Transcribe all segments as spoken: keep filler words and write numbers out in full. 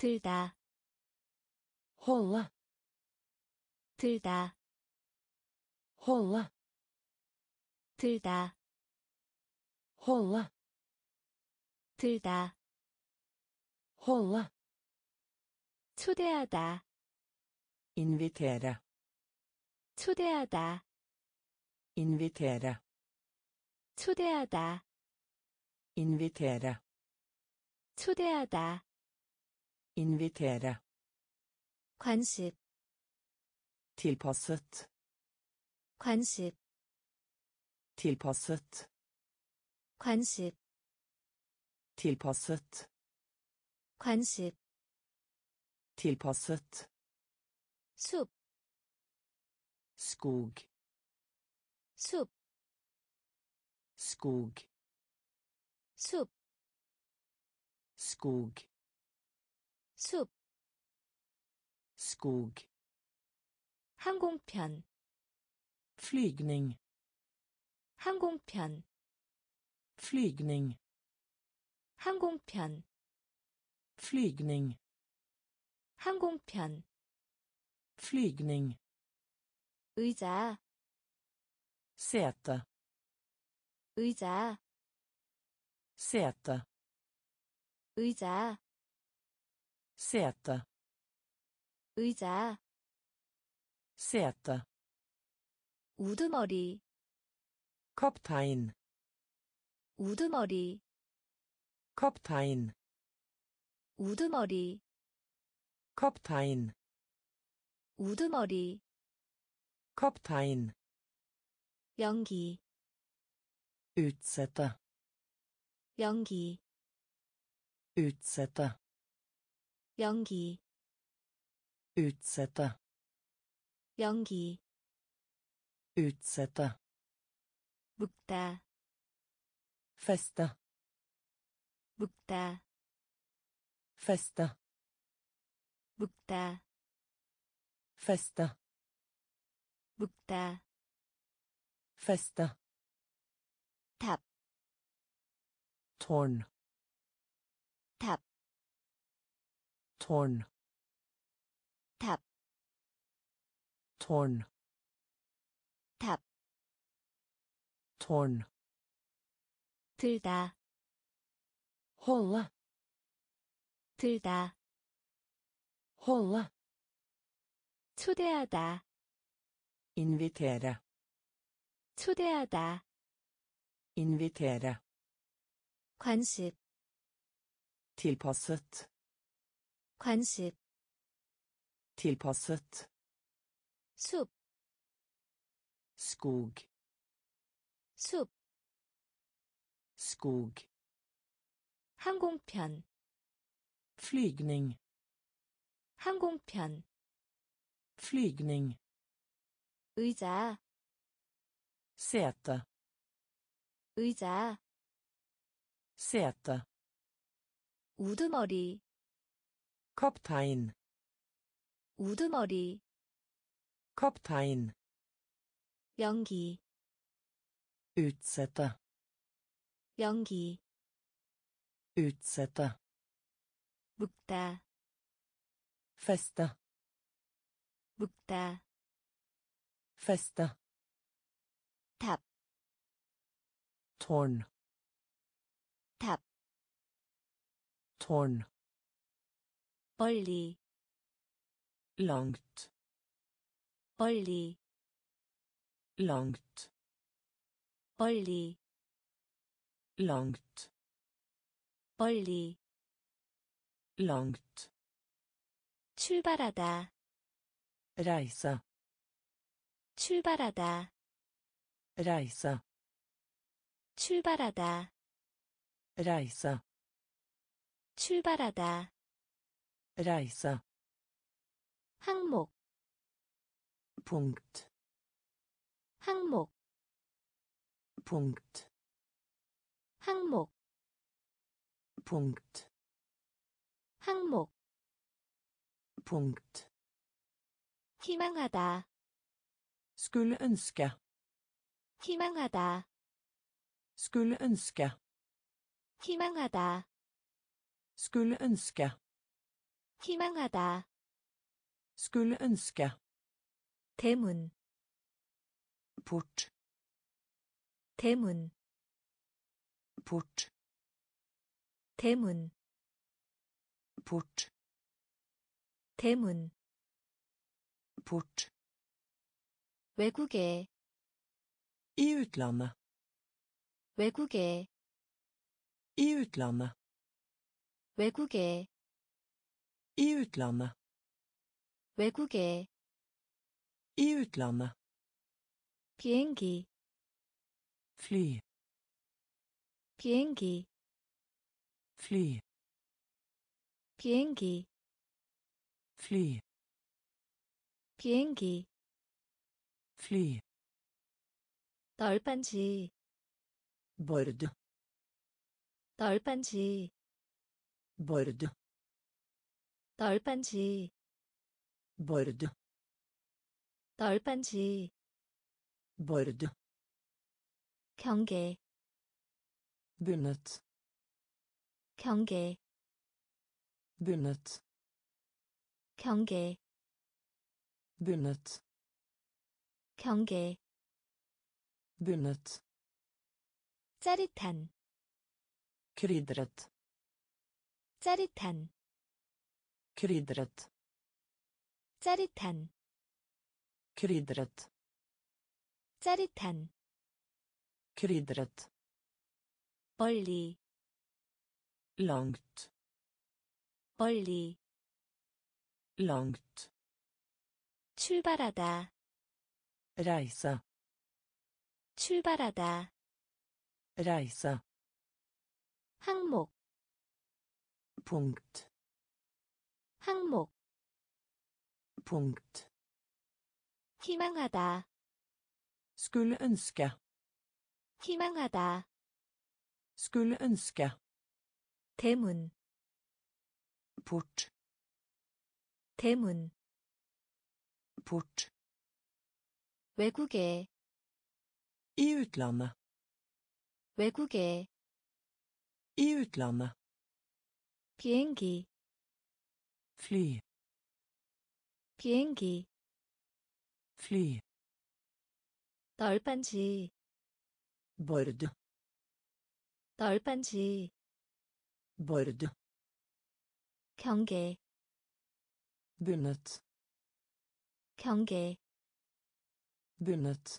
들다 hålla, 들다 hålla, 들다 hålla, 들다 hålla, 초대하다 invitera, 초대하다 invitera, 초대하다 invitera, 초대하다 invitera, 관습 tilpasset, 관습 tilpasset, 관습 tilpasset, 관습 tilpasset, 숲 skog, 숲 skog, 숲 skog, 숲 skog, 항공편 flygning, 항공편 flygning, 항공편 flygning, 항공편 flygning, 의자 sete, 의자 sete, 의자 sete, 의자 sete, 우두머리 kaptein, 우두머리 kaptein, 우두머리 kaptein, 우두머리 kaptein, 연기 utsette, 연기 utsette, 연기 utsette, 연기 utsette, 묶다 feste, 묶다 feste, 묶다 feste, 묶다 feste, 탑 tårn, 탑 tårn, 탑 tårn, 탑 tårn, 들다 hålla, 들다 hålla, 초대하다 invitera, 초대하다 invitera, 관습 tilpasset, 관습 tilpasset, 숲 skog, 숲 skog, 항공편 flygning, 항공편 flygning, 의자 sete, 의자 sete, 우두머리 kaptein, 우두머리 kaptein, 연기 utsette, 연기 utsette, 묶다 feste, 묶다 feste, 탑 tårn, 탑 tårn, 멀리 langt, 멀리 langt, 멀리 langt, 멀리 langt, 출발하다 reise, 출발하다 reise, 출발하다 reise, 출발하다 reise, 항목 punkt, 항목 punkt, 항목 punkt, 항목 punkt, 희망하다 skulle ønske, 희망하다 skulle ønske, 희망하다 skulle ønske, 희망하다. Skulle ønske. 대문, Port. 대문, Port. 대문, Port. 대문. Port. 외국에, I utlandet. 외국에, I utlandet. 외국에, I utlandet. 외국에. I utlandet. 비행기, Fly. 비행기, Fly. 비행기, Fly. 비행기. Fly. 널빤지, Bord. 널빤지, Bord. 널빤지, Bord. 널빤지. Bord. 경계, Bundet. 경계, Bundet. 경계, Bundet. 경계. Bundet. 짜릿한, Krydret. 짜릿한, Krydret. 짜릿한, Krydret. 짜릿한. Krydret. 멀리, Langt. 멀리. Langt. 출발하다, Reise. 출발하다. Reise. 항목, Punkt. 항목. Punkt. 희망하다, Skulle ønske. 희망하다. Skulle ønske. 대문, Port. 대문. Port. 외국에, I utlandet. 외국에. I utlandet. 비행기, Fly. 비행기. Fly. 널빤지, Bord. 널빤지. Bord. 경계, Bundet. 경계. Bundet.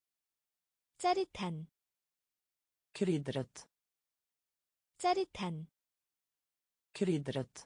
짜릿한, Krydret. 짜릿한. Krydret.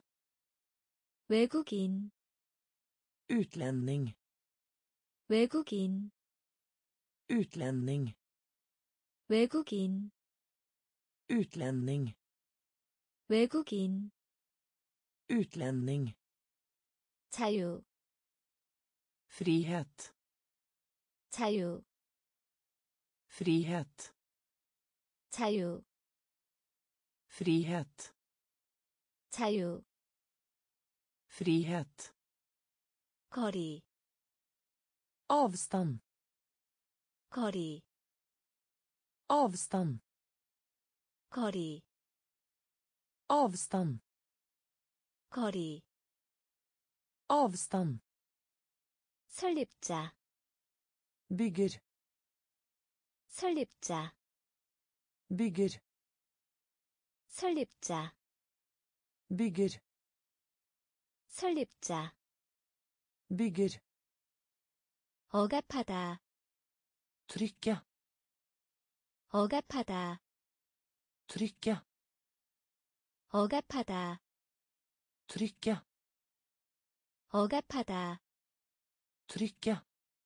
외국인, Utlending. 외국인, Utlending. 외국인, Utlending. 외국인. Utlending. 자유, Frihet. 자유, Frihet. 자유, Frihet. 자유. Frihet. 거리, Avstand. 거리, Avstand. 거리, Avstand. 거리. Avstand. 설립자, Bygger. 설립자, Bygger. 설립자, Bygger. 설립자. Bygger. 억압하다, Trykke. 억압하다, Trykke. 억압하다, Trykke. 억압하다. Trykke.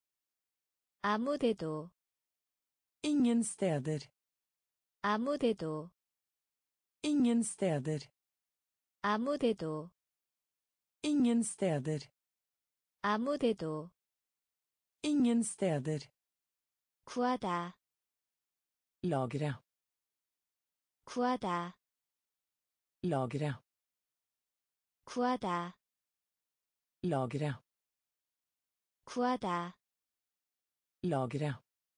아무데도, Ingen steder. 아무데도, Ingen steder. 아무데도, Ingen steder. 아무데도. Ingen steder. 구하다, Lagre. 구하다, Lagre. 구하다, Lagre. 구하다. Lagre.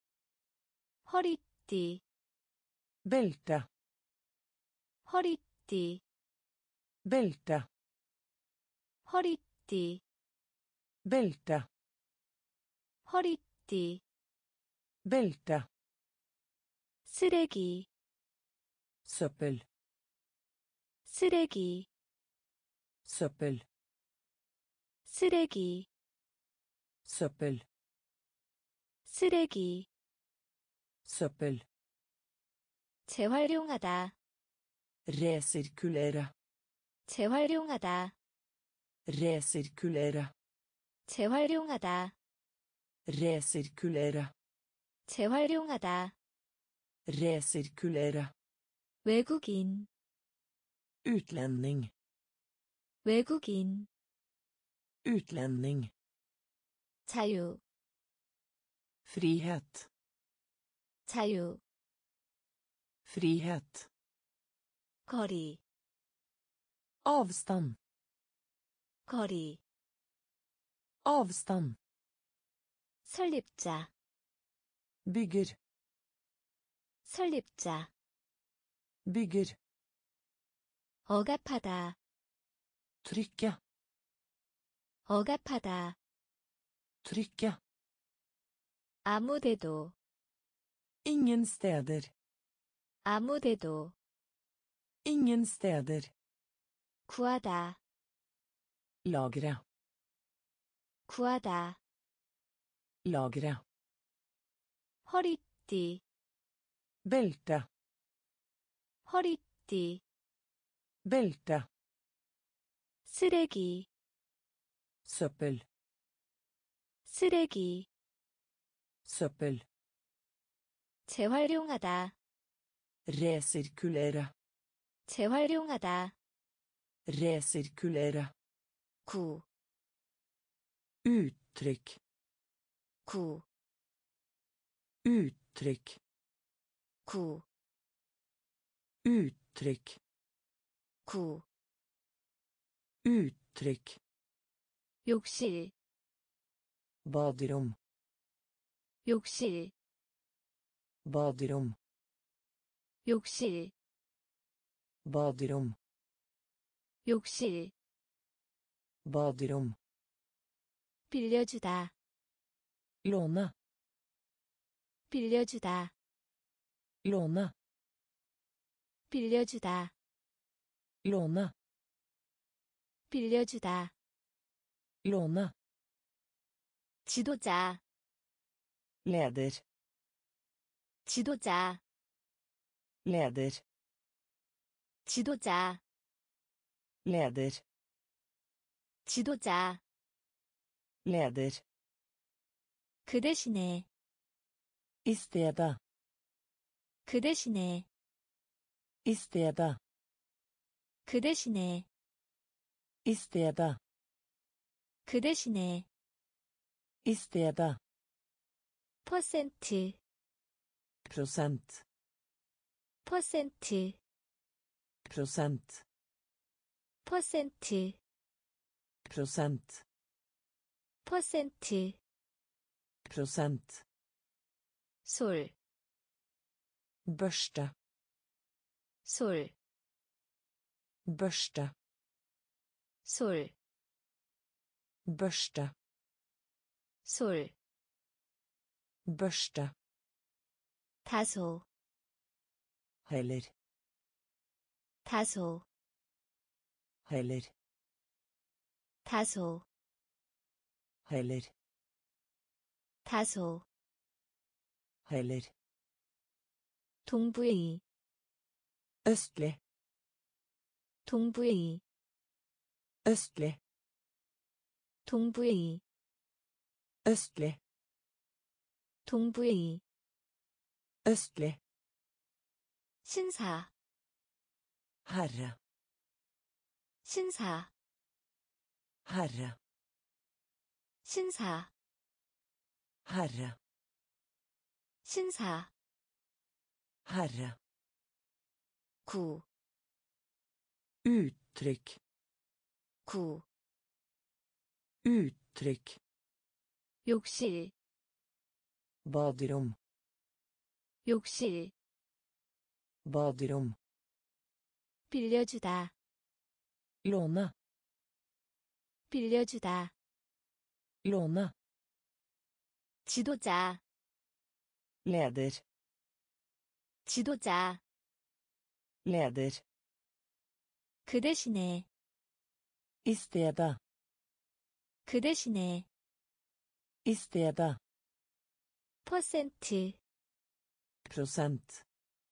허리띠, Belte. 허리띠, Belte. 허리띠, Belte. 허리띠. Belte. 쓰레기, Søppel. 쓰레기, Søppel. 쓰레기, Søppel. 쓰레기. Søppel. 재활용하다, Resirkulere. 재활용하다, Resirkulere. 재활용하다, Resirkulere. 재활용하다. Resirkulere. 외국인, Utlending. 외국인. Utlending. 자유, Frihet. 자유. Frihet. 거리, Avstand. 거리. Avstand. 설립자, Bygger. 설립자. Bygger. 억압하다, Trykke. 억압하다. Trykke. 아무데도, Ingen steder. 아무데도. Ingen steder. 구하다, Lagre. 구하다. Lagre. 허리띠, Belte. 허리띠. Belte. 쓰레기, Søppel. 쓰레기. Søppel. 재활용하다, Resirkulere. 재활용하다. Resirkulere. 구, Uttrykk. 구, Uttrykk. 구, Uttrykk. 구. Uttrykk. 욕실, Baderom. 욕실, Baderom. 욕실, Baderom. 욕실. Baderom. 빌려주다, Låne. 빌려주다, Låne. 빌려주다, Låne. 빌려주다. Låne. 지도자, Leder. 지도자, Leder. 지도자, Leder. 지도자. Leder. 그 대신에, I stedet. 그 대신에, I stedet. 그 대신에, I stedet. 그 대신에. I stedet. 퍼센트, Prosent. 퍼센트, Prosent. 퍼센트, Prosent. 퍼센트. Prosent. 솔, Børste. 솔, Børste. 솔, Børste. 솔. Børste. 다소, Heller. 다소, Heller. 다소, Heller. 다소. Heller. 동부의, Østlig. 동부의, Østlig. 동부의, Østlig. 동부의. Østlig. 신사, Herre. 신사, Herre. 신사, Herre. 신사. Herre. 구, Uttrykk. 구. Uttrykk. 욕실, Baderom. 욕실. Baderom. 빌려주다, Låne. 빌려주다. låne, 지도자. leder, 지도자. leder, 그 대신에. i stedet, 그 대신에. i stedet, 퍼센트. prosent,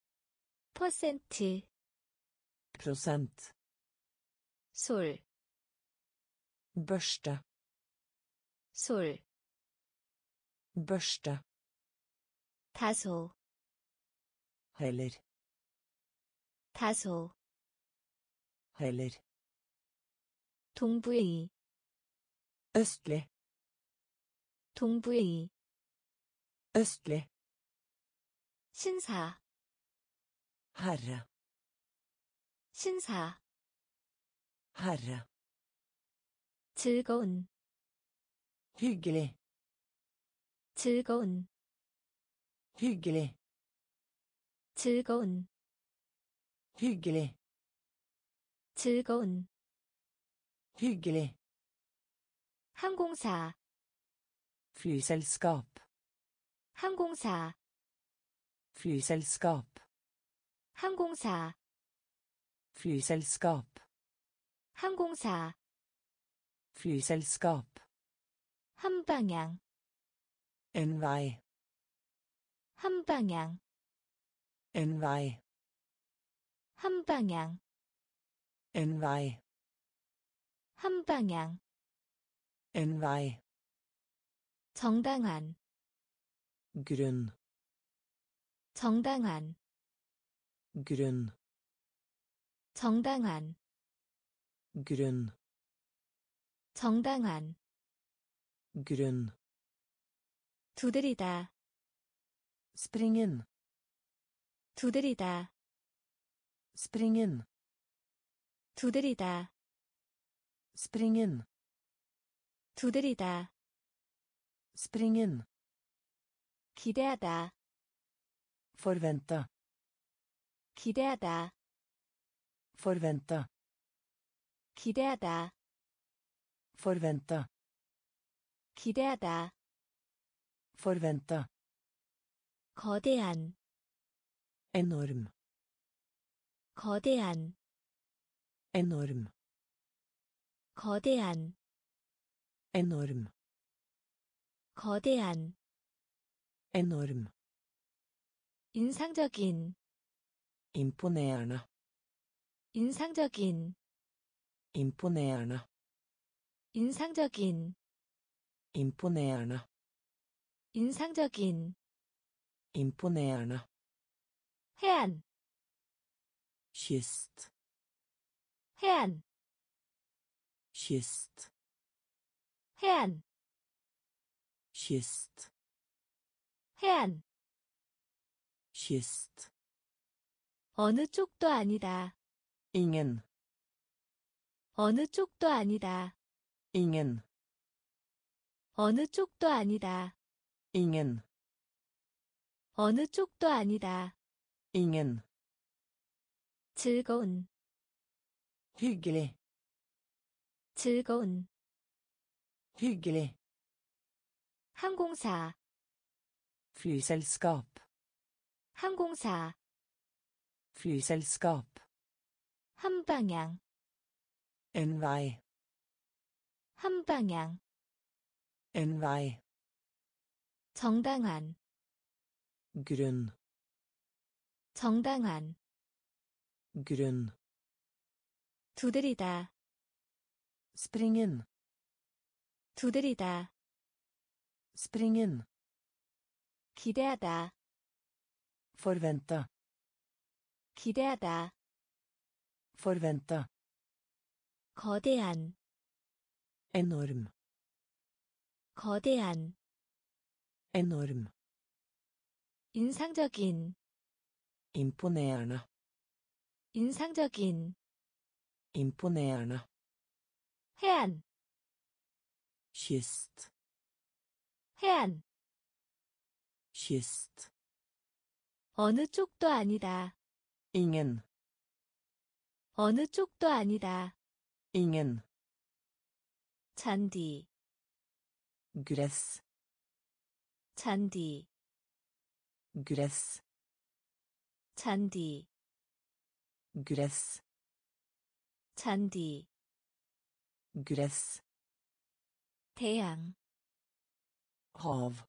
퍼센트. prosent, 솔. børste, 솔. børste, 다소. heller, 다소. heller, 동부의. østlig, 동부의. østlig, 신사. herre, 신사. herre, 즐거운. hyggelig, 즐거운. hyggelig, 즐거운. hyggelig, 즐거운. hyggelig, 항공사. flyselskap, 항공사. flyselskap, 항공사. flyselskap, 항공사. flyselskap, 한 방향. en vei, 한 방향. en vei, 한 방향. en vei, 한 방향. en vei, 정당한. grunn, 정당한. grunn, 정당한. grunn, 정당한. grunn, 두드리다. springen, 두드리다. springen, 두드리다. springen, 두드리다. springen, 기대하다. forvente, 기대하다. forvente, 기대하다. forvente, 기대하다. forvente, 거대한. enorm, 거대한. enorm, 거대한. enorm, 거대한. enorm, 인상적인. imponerende, 인상적인. imponerende, 인상적인. imponerende, 인상적인. imponerende, 해안. kyst, 해안. kyst, 해안. kyst, 해안. kyst, 어느 쪽도 아니다. ingen, 어느 쪽도 아니다. ingen, 어느 쪽도 아니다. ingen, 어느 쪽도 아니다. ingen, 즐거운. hyggelig, 즐거운. hyggelig, 항공사. flyselskap, 항공사. flyselskap, 한 방향. en vei, 한 방향. en vei, 정당한. grunn, 정당한. grunn, 두드리다. springen, 두드리다. springen, 기대하다. forvente, 기대하다. forvente, 거대한. enorm, 거대한. enorm, 인상적인. imponerende, 인상적인. imponerende, 해안. kyst, 해안. kyst, 어느 쪽도 아니다. ingen, 어느 쪽도 아니다. ingen, 잔디, gress, 잔디, gress, 잔디, gress, 잔디, gress, 태양, hav,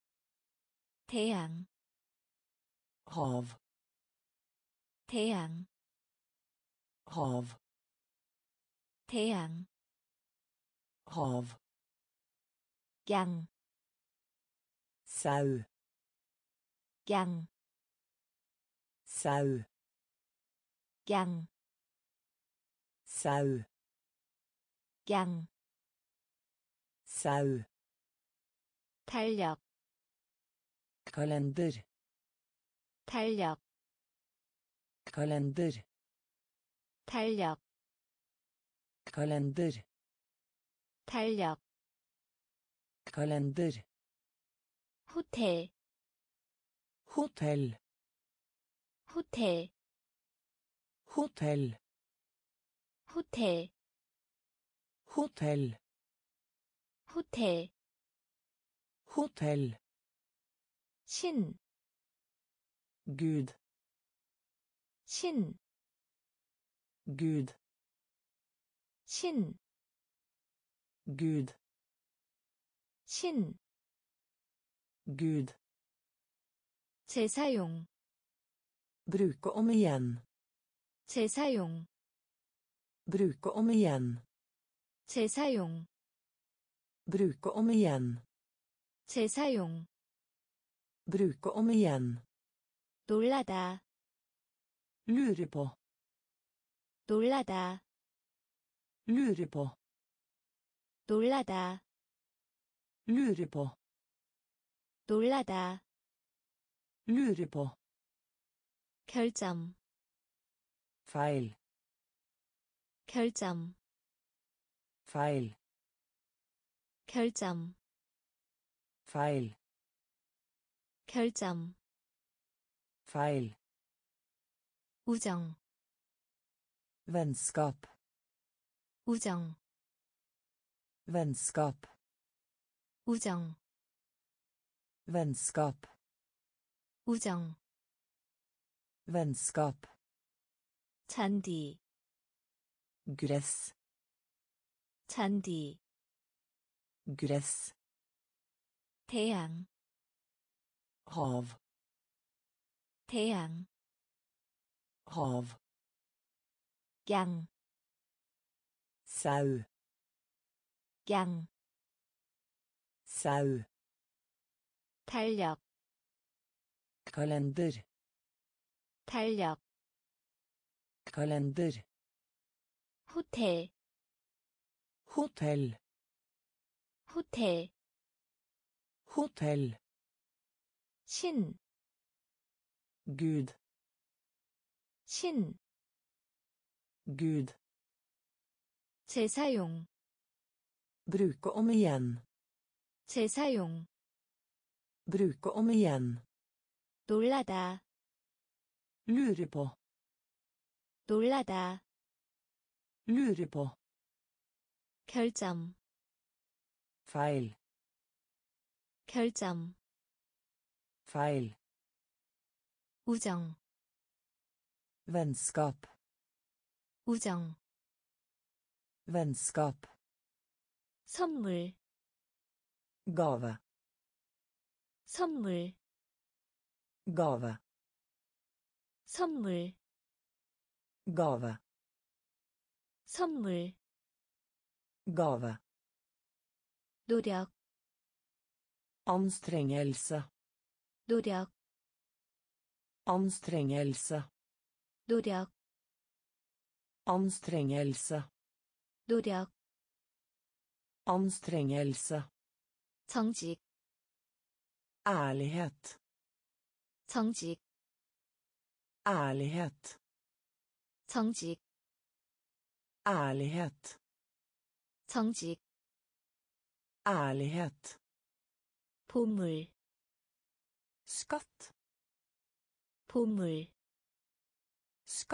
태양, hav, 태양, hav, 태양, hav, 양, sau, 양, sau, 양, sau, 양, sau, 달력, kalender, 달력, kalender, 달력, kalender, 달력, kalender, 호텔, hotell, 호텔, hotell, 호텔, hotell, 호텔, hotell, 신, Gud, 신, Gud, 신, Gud, 신, Gud. 재사용, Bruke om igjen. 재사용, Bruke om igjen. 재사용, Bruke om igjen. 재사용, Bruke om igjen. 놀라다, Lure på. 놀라다, Lure på. 놀라다, Lure på. 놀라다, Lure på. 결점, Feil. 결점, Feil. 결점, Feil. 결점, Feil. 우정, Vennskap. 우정, Vennskap. 우정, Vennskap. 우정, Vennskap. 잔디, Gress. 잔디, Gress. 태양, Hav. 태양, Hav. 양, Sau. 양, Sau. 달력, Kalender. 달력, Kalender. 호텔, Hotell. 호텔, Hotell. 신, Gud. 신, Gud. 재사용, Bruke om igjen. 재사용, Bruke om igjen. 놀라다, Lure på. 놀라다, Lure på. 결점, Feil. 결점, Feil. 우정, Vennskap. 우정, Vennskap. 선물, Gave. 선물, Gave. 선물, Gave. 선물, Gave. 노력, Anstrengelse. 노력, Anstrengelse. 노력, Anstrengelse. 노력, Anstrengelse. 정직, Ærlighet. 정직, Ærlighet. 정직, Ærlighet. 정직, Ærlighet. 보물, Skatt. 보물,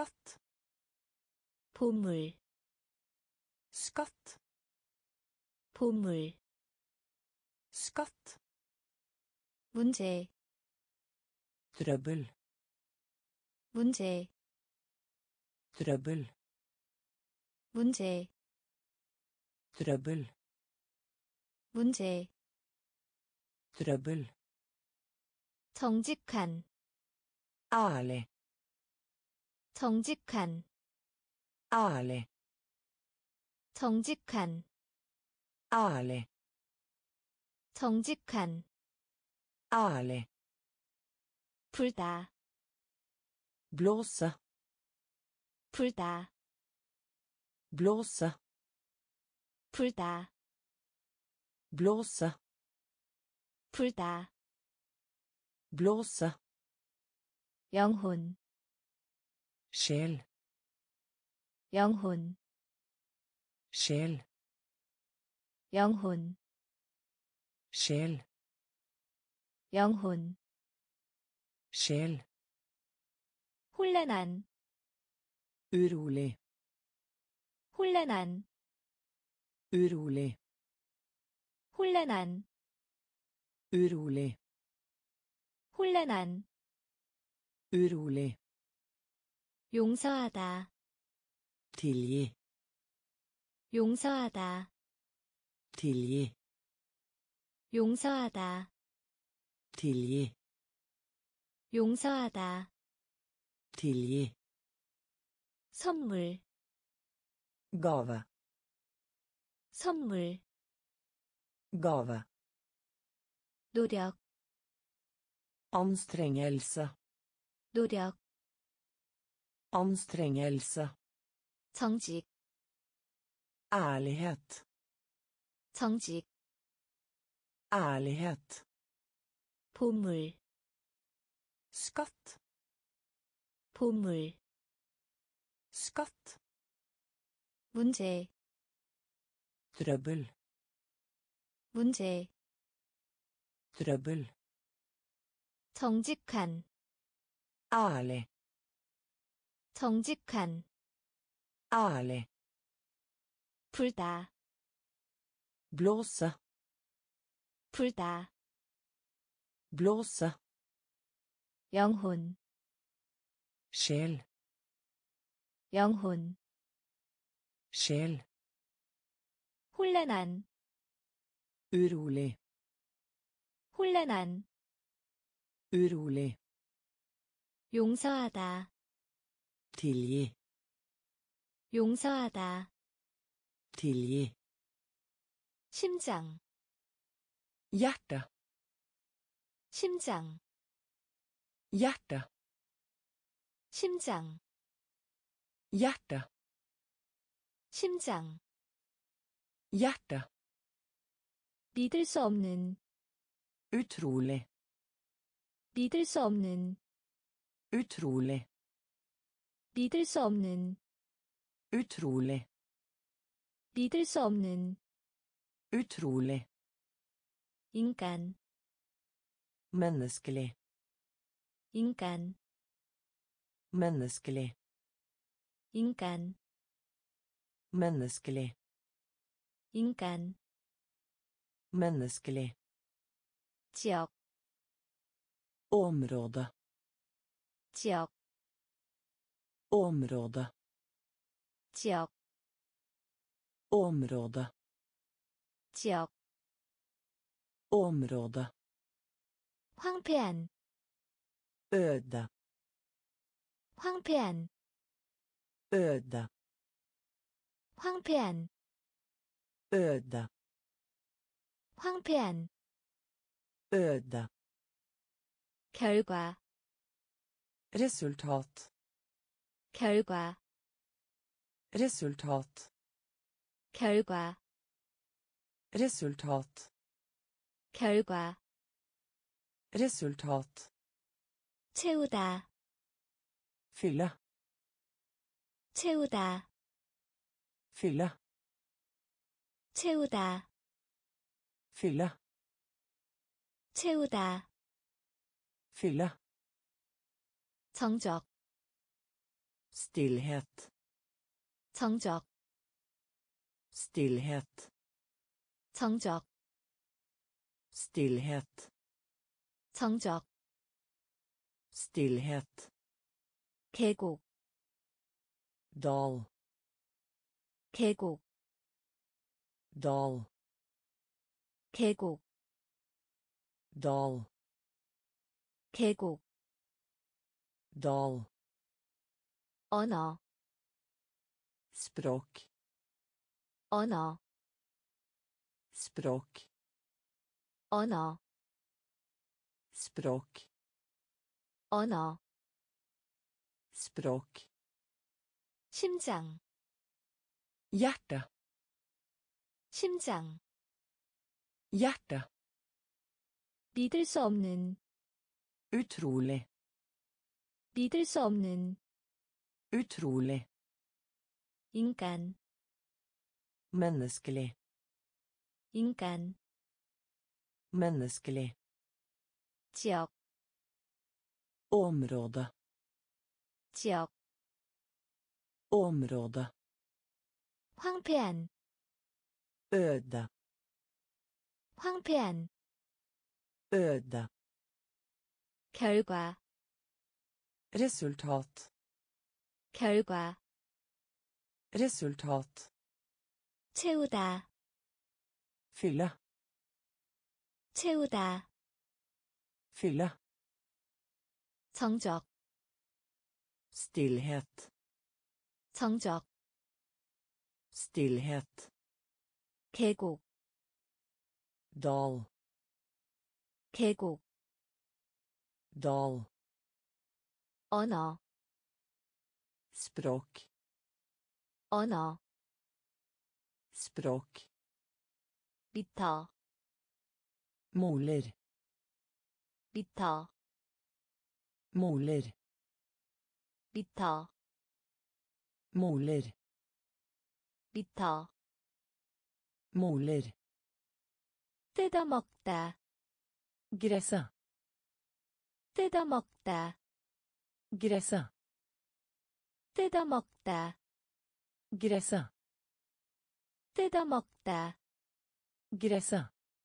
Skatt. 보물, Skatt. 보물, skatt, 문제, trøbbel, 문제, trøbbel, 문제, trøbbel, 문제, trøbbel, 정직한, ærlig, 정직한, ærlig, 정직한, ærlig, 정직한, ærlig, 불다, blåse, 불다, blåse, 불다, blåse, 불다, blåse, 영혼, sjel, 영혼, sjel, 영혼, sjel, 영혼, sjel, 혼란한, urolig, 혼란한, urolig, 혼란한, urolig, 혼란한, urolig, 용서하다, tilgi, 용서하다, tilgi, 용서하다, tilgi, 용서하다, tilgi, 선물, gave, 선물, gave, 노력, anstrengelse, 노력, anstrengelse, 정직, ærlighet, 정직, ærlighet, 보물, skatt, 보물, skatt, 문제, trøbbel, 문제, trøbbel, 정직한, ærlig, 정직한, ærlig, 불다, blåse, 불다, blåse, 영혼, sjel, 영혼, sjel, 혼란한, urolig, 혼란한, urolig, 용서하다, tilgi, 용서하다, tilgi, 심장, hjerte, 심장, hjerte, 심장, hjerte, 심장, hjerte, 믿을 수 없는, utrolig, 믿을 수 없는, utrolig, 믿을 수 없는, utrolig, 믿을 수 없는, utrolig, 인간, menneskelig, 인간, menneskelig, 인간, menneskelig, 인간, menneskelig, 지역, område, 지역, område, 지역, område, 지역, område, 황폐한, øde, 황폐한, øde, 황폐한, øde, 황폐한, øde, 결과, resultat, 결과, resultat, 결과, resultat, 결과, resultat, 채우다, fylle, 채우다, fylle, 채우다, fylle, 채우다, fylle, 정적, stillhet, 정적, stillhet, 정적, Stillhet. 정적, Stillhet. 계곡, Dal. 계곡, Dal. 계곡, Dal. 계곡, Dal. 언어, Språk. 언어, Språk. 언어, Språk. 언어, Språk. 심장, Hjärta. 심장, Hjärta. 믿을 수 없는, Utrolig. 믿을 수 없는, Utrolig. 인간, Menneskelig. 인간, Menneskelig. 지역, Område. 지역, Område. 황폐한, Øde. 황폐한, Øde. 결과, Resultat. 결과, Resultat. 채우다, Fylle. 채우다, Fylle. 정적, Stillhet. 정적, Stillhet. 계곡, Dal. 계곡, Dal. 언어, Språk. 언어, Språk. 미터, Moler. 미터, Moler. 미터, Moler. 미터, Moler. 뜯어먹다, Gresset. 뜯어먹다, Gresset. 뜯어먹다, Gresset. 뜯어먹다, Gresset.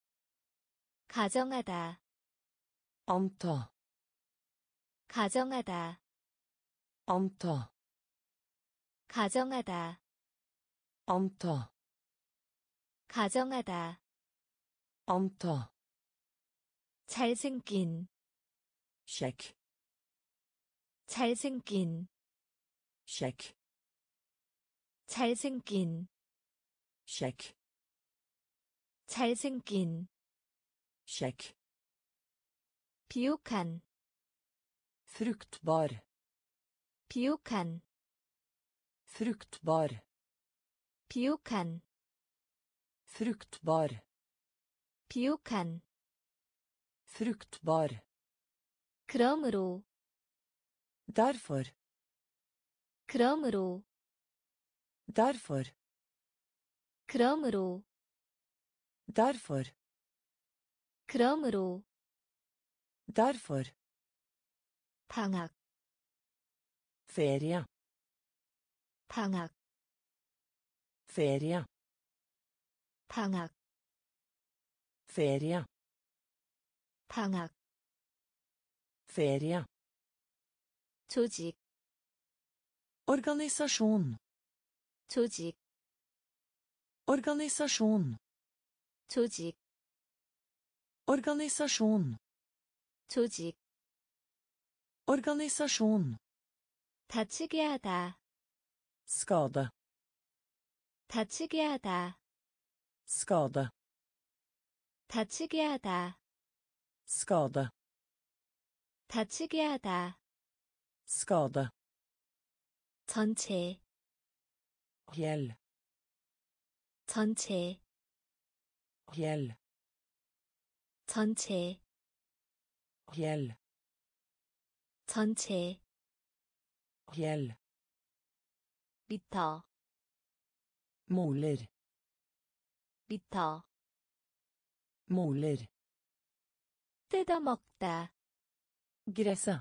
가정하다, Anta. 가정하다, Anta. 가정하다, Anta. 가정하다, Anta. 잘생긴, Sjekk. 잘생긴, Sjekk. 잘생긴, Sjekk. 잘생긴, Sjekk. 비옥한, Fruktbar. 비옥한, Fruktbar. 비옥한, Fruktbar. 비옥한, Fruktbar. 그러므로, Derfor. 그러므로, Derfor. 그러므로, Derfor. 그러므로, Derfor. 방학, Ferie. 방학, Ferie. 방학, Ferie. 방학, Ferie. 조직, Organisasjon. 조직, Organisasjon. 조직, Organisasjon. 조직, Organisasjon. 다치게 하다, Skade. 다치게 하다, Skade. 다치게 하다, Skade. 다치게 하다, Skade. 전체, Hjell. 전체, Hjell. 전체, Hjell. 전체, Hjell. 미터, Moler. 미터, Moler. 뜯어먹다, Gresset.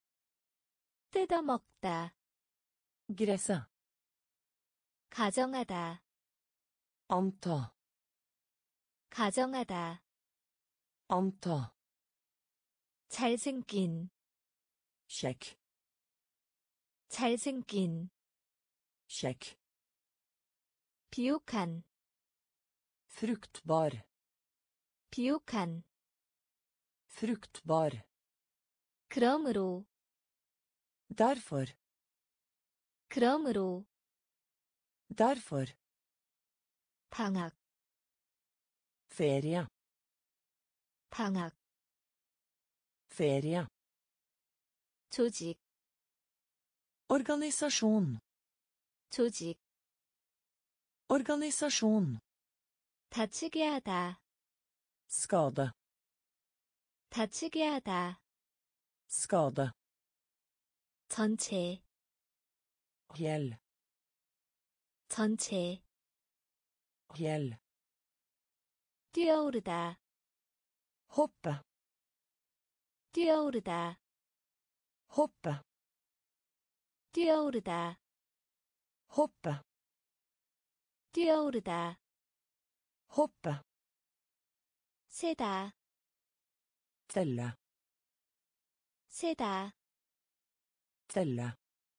뜯어먹다, Gresset. 가정하다, Anta. 가정하다. anta, 잘생긴. kjekk, 잘생긴. kjekk, 비옥한. fruktbar, 비옥한. fruktbar, 그러므로. derfor, 그러므로. derfor, 방학. ferie, 방학. ferie, 조직. organisasjon, 조직. organisasjon, 다치게 하다. skade, 다치게 하다. skade, 전체. hel, 전체. hel, 뛰어오르다. hoppe, 뛰어오르다. hoppe, 뛰어오르다. hoppe, 뛰어오르다. hoppe, 세다. telle, 세다. telle,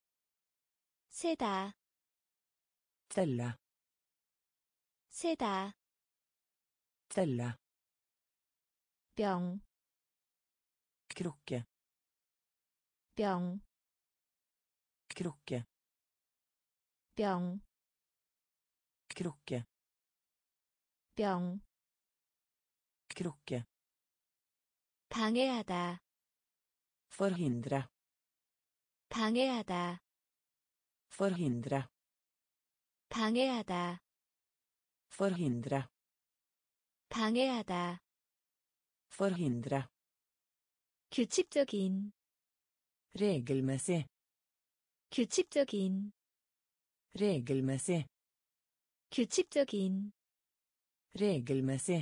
세다. telle, 세다. telle, 병. krukke, 병. krukke, 병. krukke, 병. krukke, 방해하다. forhindre, 방해하다. forhindre, 방해하다. forhindre, 방해하다. forhindre, 규칙적인. regelmessig, 규칙적인. regelmessig, 규칙적인. regelmessig,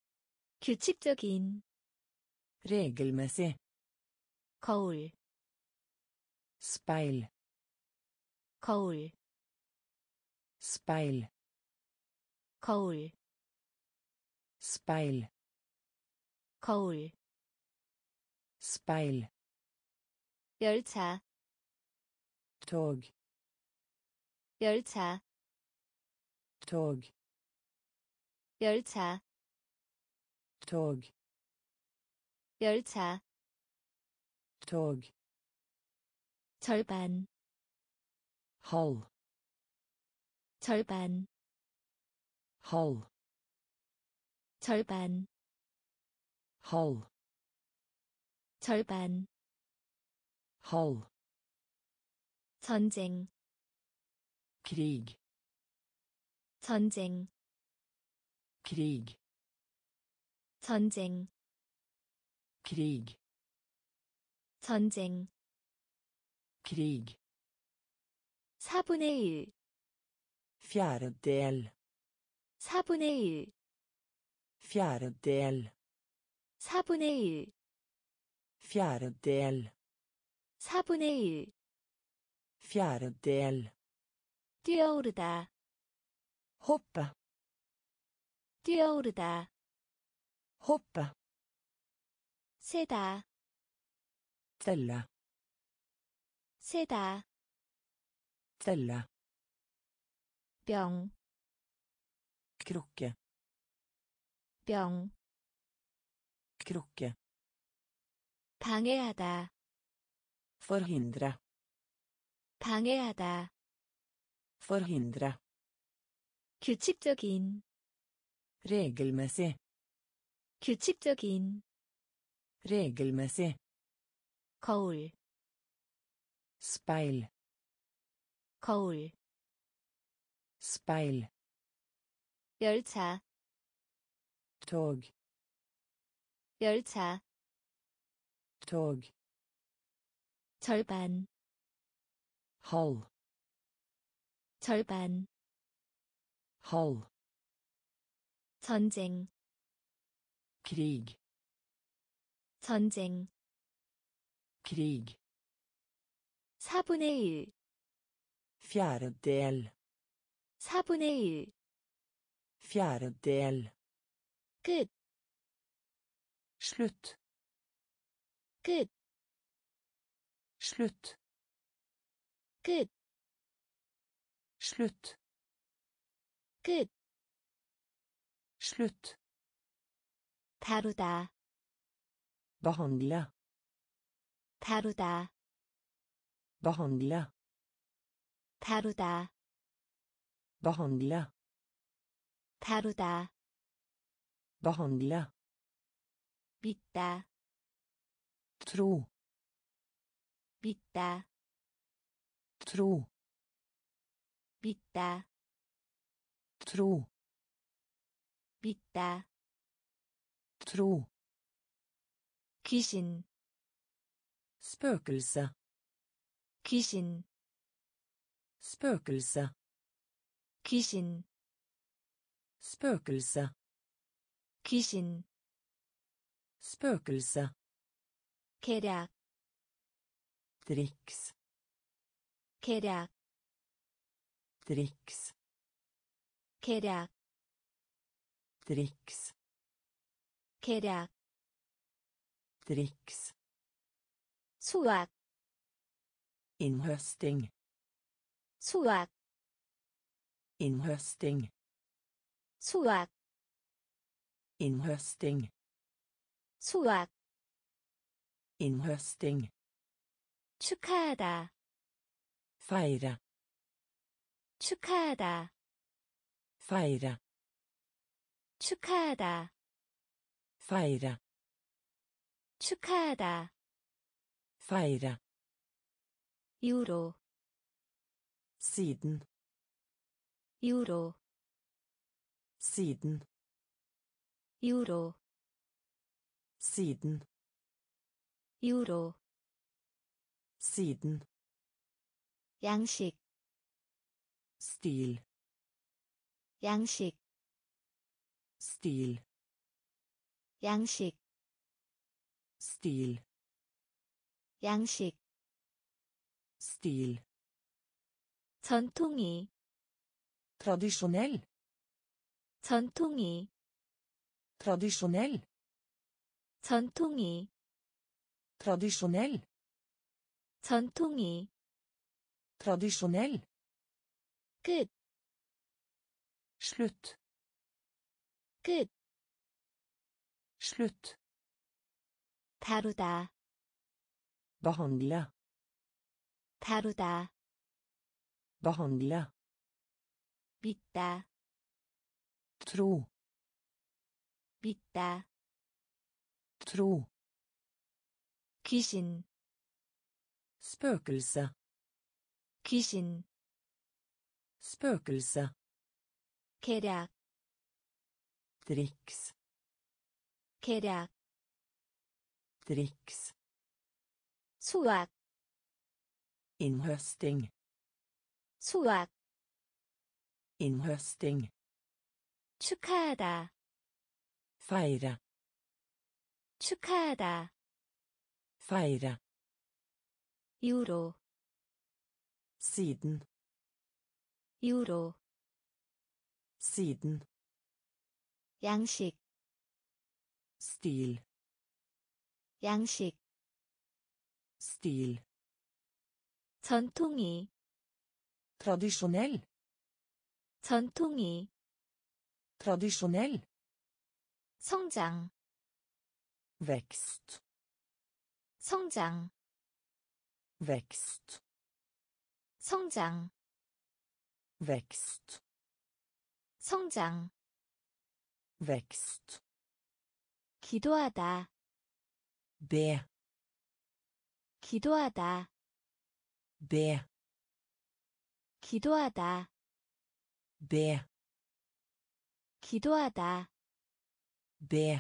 규칙적인. regelmessig, 거울. speil, 거울. speil, 거울. speil, 거울. speil, 열차. tog, 열차. tog, 열차. tog, 열차. tog, 절반. halv, 절반. halv, 절반. halv, 절반. halv, 전쟁. krig, 전쟁. krig, 전쟁. krig, 전쟁. krig, 사분의 일. fjerdedel, 사분의 일. fjerdedel, 사분의 일. fjerdedel, 사분의 일. fjerdedel, 뛰어오르다. hoppe, 뛰어오르다. hoppe, 세다. telle, 세다. telle, 병. krukke, 병. krukke, 방해하다. forhindre, 방해하다. forhindre, 규칙적인. regelmessig, 규칙적인. regelmessig, 거울. speil, 거울. speil, 열차. tog, 열차. tog, 절반. halv, 절반. halv, 전쟁. krig, 전쟁. krig, 사분의 일. fjerdedel, 사분의 일. fjerdedel, 끝, slutt, 끝, slutt, 끝, slutt, 끝. slutt, 다루다, behandle, 다루다, behandle, 다루다, behandle, 다루다. behandle, 믿다, tro, 믿다, tro, 믿다, tro, 믿다. tro, 귀신, spøkelse, 귀신, spøkelse, 귀신, spøkelse, 귀신. spøkelse, 계략, triks, 계략, triks, 계략, triks, 계략. triks, 수확, innhøsting, 수확, innhøsting, 수확, innhøsting, 수확. innhøsting, 축하하다, feire, 축하하다, feire, 축하하다, feire, 축하하다. feire, 이후로, siden, 이후로, siden, 이후로, siden, 이후로. siden, 양식, stil, 양식, stil, 양식, stil, 양식. stil, 전통이, tradisjonell, 전통이, tradisjonell, 전통이, tradisjonell, 전통이. tradisjonell, 끝, slutt, 끝. slutt, 다루다, behandle, 다루다. behandle, 믿다, tro, 믿다. tro, 귀신, spøkelse, 귀신. spøkelse, 계략, triks, 계략. triks, 수확, innhøsting, 수확. innhøsting, 축하하다, feire, 축하하다. feire, 이후로, siden, 이후로. siden, 양식, stil, 양식. stil, 전통이, tradisjonell, 전통이. tradisjonell, 성장, vekst, 성장, vekst, 성장, vekst, 성장. vekst, 기도하다, be, 기도하다, be, 기도하다, be, 기도하다. be,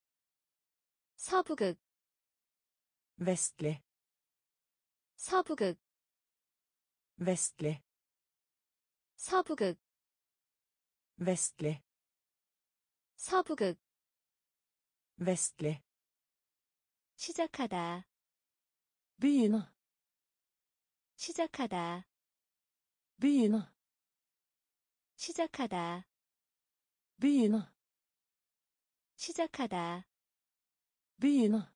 서부극, vestlig, 서부극, vestlig, 서부극, vestlig, 서부극. vestlig, 시작하다, begynne, 시작하다, begynne, 시작하다. begynne, 시작하다. Begynne.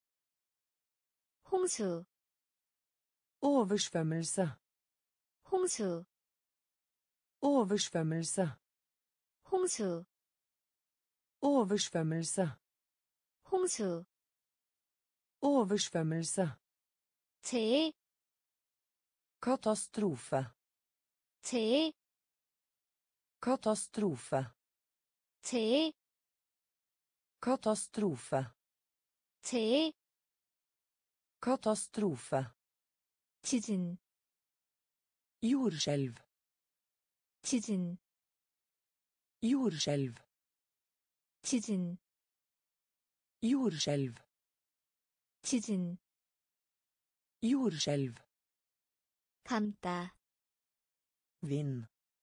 홍수, Oversvømmelse. 홍수, Oversvømmelse. 홍수, Oversvømmelse. 홍수. Oversvømmelse. 재해, Katastrofe. 재해, Katastrofe. 재해, Katastrofe. 재해. Katastrofe. 지진, Jordskjelv. 지진, Jordskjelv. 지진, Jordskjelv. 지진. Jordskjelv. 감다, Vind.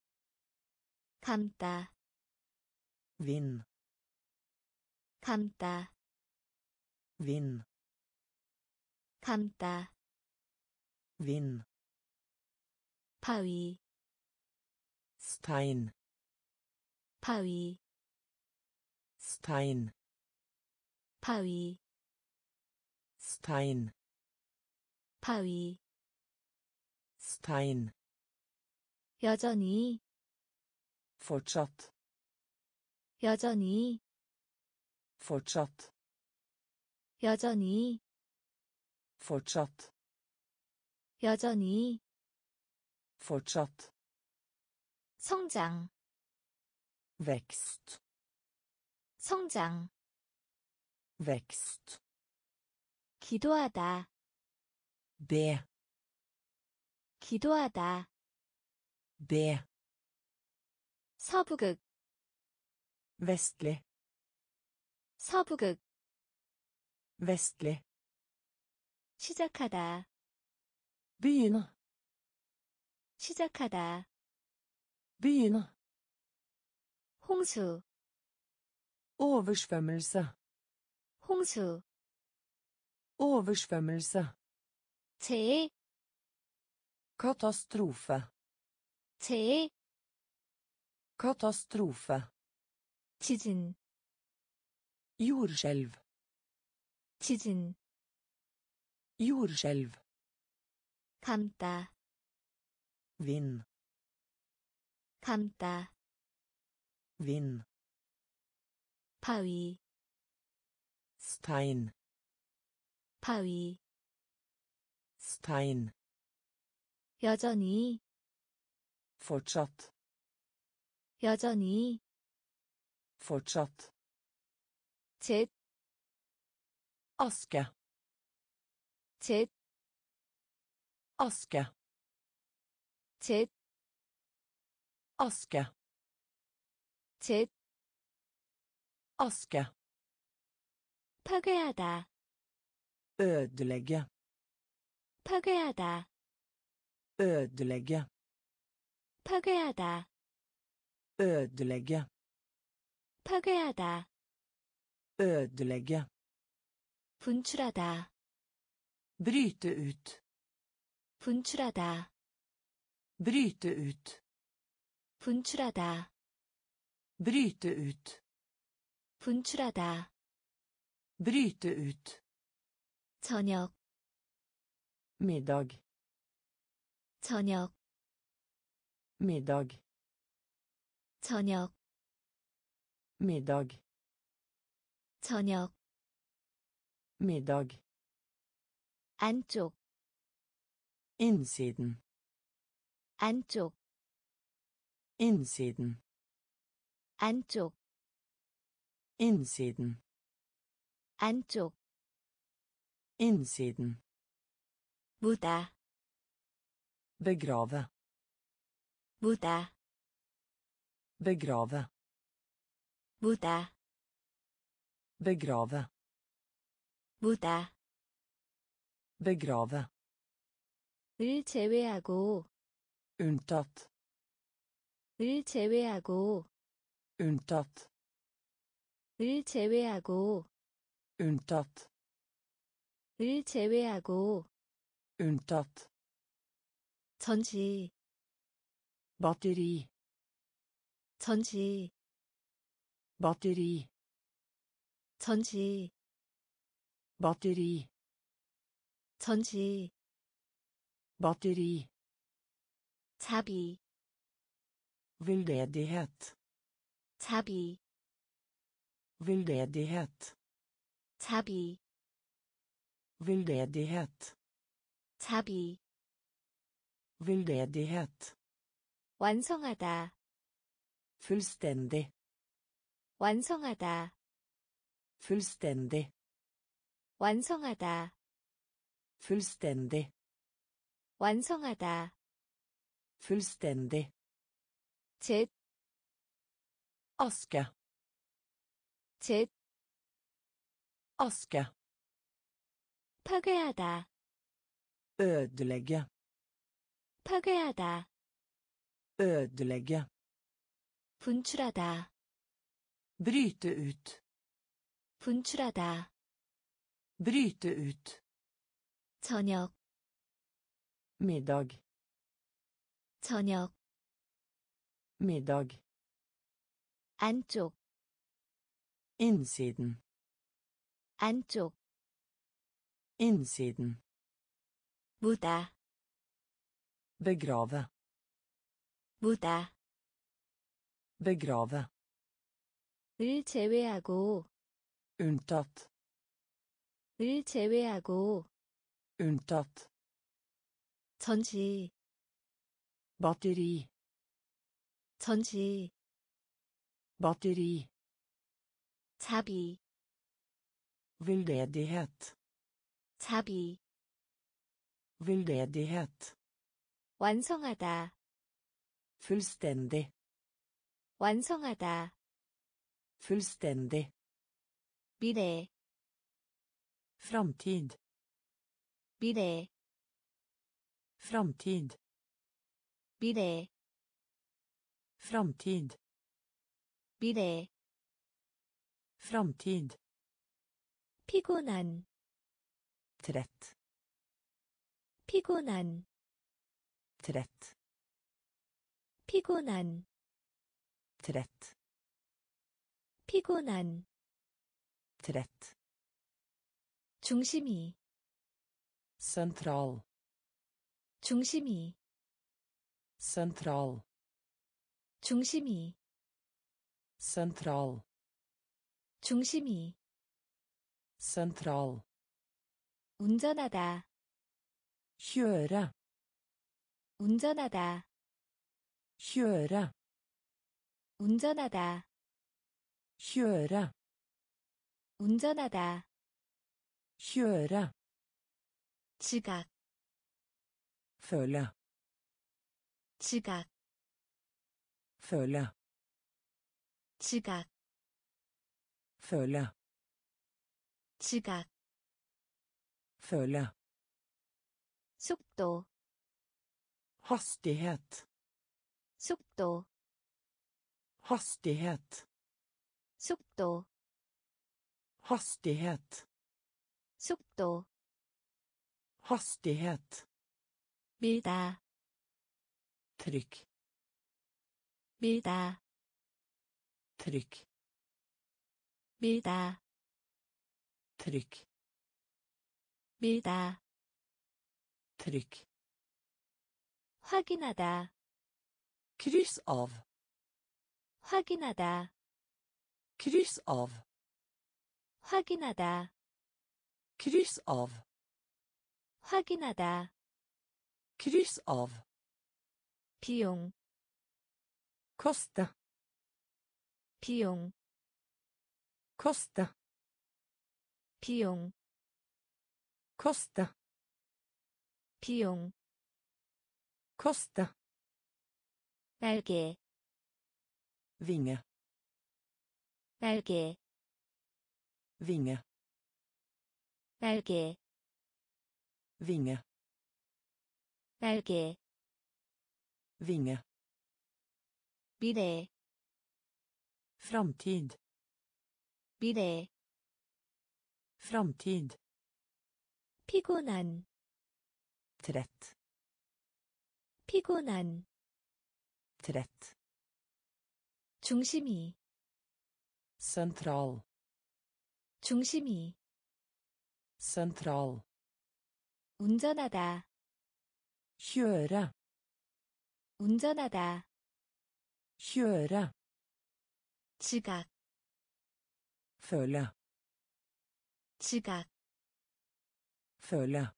감다, Vind. 감다, Vind. 감다. Vind. 바위, Stein. 바위, Stein. 바위, Stein. 바위. Stein. 여전히, Fortsatt. 여전히, Fortsatt. 여전히, Fortsatt. 여전히. Fortsatt. 성장, Vekst. 성장. Vekst. 기도하다, Be. 기도하다. Be. 서부극, Vestlig. 서부극. Vestlig. 시작하다, Begynne. 시작하다. Begynne. 홍수, Oversvømmelse. 홍수. Oversvømmelse. 재해, Katastrofe. 재해. Katastrofe. 지진, Jordskjelv. 지진. Jordskjelv. 감다, Vind. 감다. Vind. 바위, Stein. 바위. Stein. 여전히, Fortsatt. 여전히. Fortsatt. 젯, Aske. 젯, Aske. 젯, Aske. 젯. Aske. 파괴하다, Ødelegge. 파괴하다, Ødelegge. 파괴하다, Ødelegge. 파괴하다. Ødelegge. 분출하다, Bryte ut. 분출하다, Bryte ut. 분출하다, Bryte ut. 분출하다. Bryte ut. 저녁, Middag. 저녁, Middag. 저녁, Middag. 저녁. Middag. 안쪽, Innsiden. 안쪽, Innsiden. 안쪽, Innsiden. 안쪽. Innsiden. 무다, Begrave. 무다, Begrave. 무다, Begrave. 무다. Begrave. 을 제외하고, Unntatt. 을 제외하고, Unntatt. 을 제외하고, Unntatt. 을 제외하고. Unntatt. 전지, Batteri. 전지, Batteri. 전지, batteri, 전지, batteri, 자비, veldedighet, 자비, veldedighet, 자비, veldedighet, 자비, veldedighet, 완성하다, fullstendig, 완성하다, fullstendig, 완성하다, fullstendig, 완성하다, fullstendig, 젯, aske, 젯, aske, 파괴하다, ødelegge, 파괴하다, ødelegge, 분출하다, bryte ut, 분출하다, bryte ut, 저녁, middag, 저녁, middag, 안쪽, innsiden, 안쪽, innsiden, 무다, begrave, 무다, begrave, 을 제외하고, unntatt, 을 제외하고, unntatt, 전지, batteri, 전지, batteri, 자비, veldedighet, 자비, veldedighet, 완성하다, fullstendig, 완성하다, fullstendig, 미래, framtid, 미래, framtid, 미래, framtid, 미래, framtid, 피곤한, trett, 피곤한, trett, 피곤한, trett, 피곤한, trett, 중심이, sentral, 중심이, sentral, 중심이, sentral, 중심이, sentral, 운전하다, kjøre, 운전하다, kjøre, 운전하다, kjøre, 운전하다, kjøre, 지각, føle, 지각, føle, 지각, føle, 지각, føle, 속도, hastighet, 속도, hastighet, 속도, hastighet, 속도, hastighet, 밀다, trykk, 밀다, trykk, 밀다, trykk, 밀다, trykk, 확인하다, kryss av, 확인하다, kryss av, 확인하다, kryss av, 확인하다, kryss av, 비용, koste, 비용, koste, 비용, koste, 비용, koste, 날개, vinge, 날개, vinge, 날개, vinge, 날개, vinge, 미래, framtid, 미래, framtid, 피곤한, trett, 피곤한, trett, 중심이, sentral, 중심이 Sentral. 운전하다 Kjøre. 운전하다 Kjøre. 지각 Føle. 지각 Føle.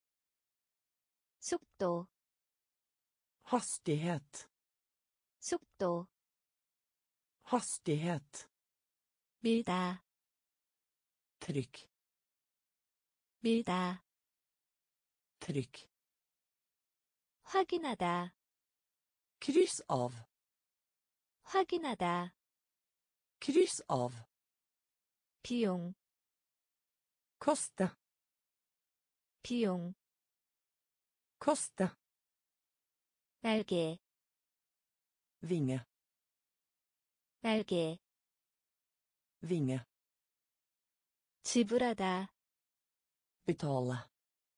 속도 Hastighet. 속도 Hastighet. 밀다 Trykk. 밀다 Trykk. 확인하다 Kryss av. 확인하다 Kryss av. 비용 Koste. 비용 Koste. 날개 Vinge. 날개 Vinge. 지불하다 Betale.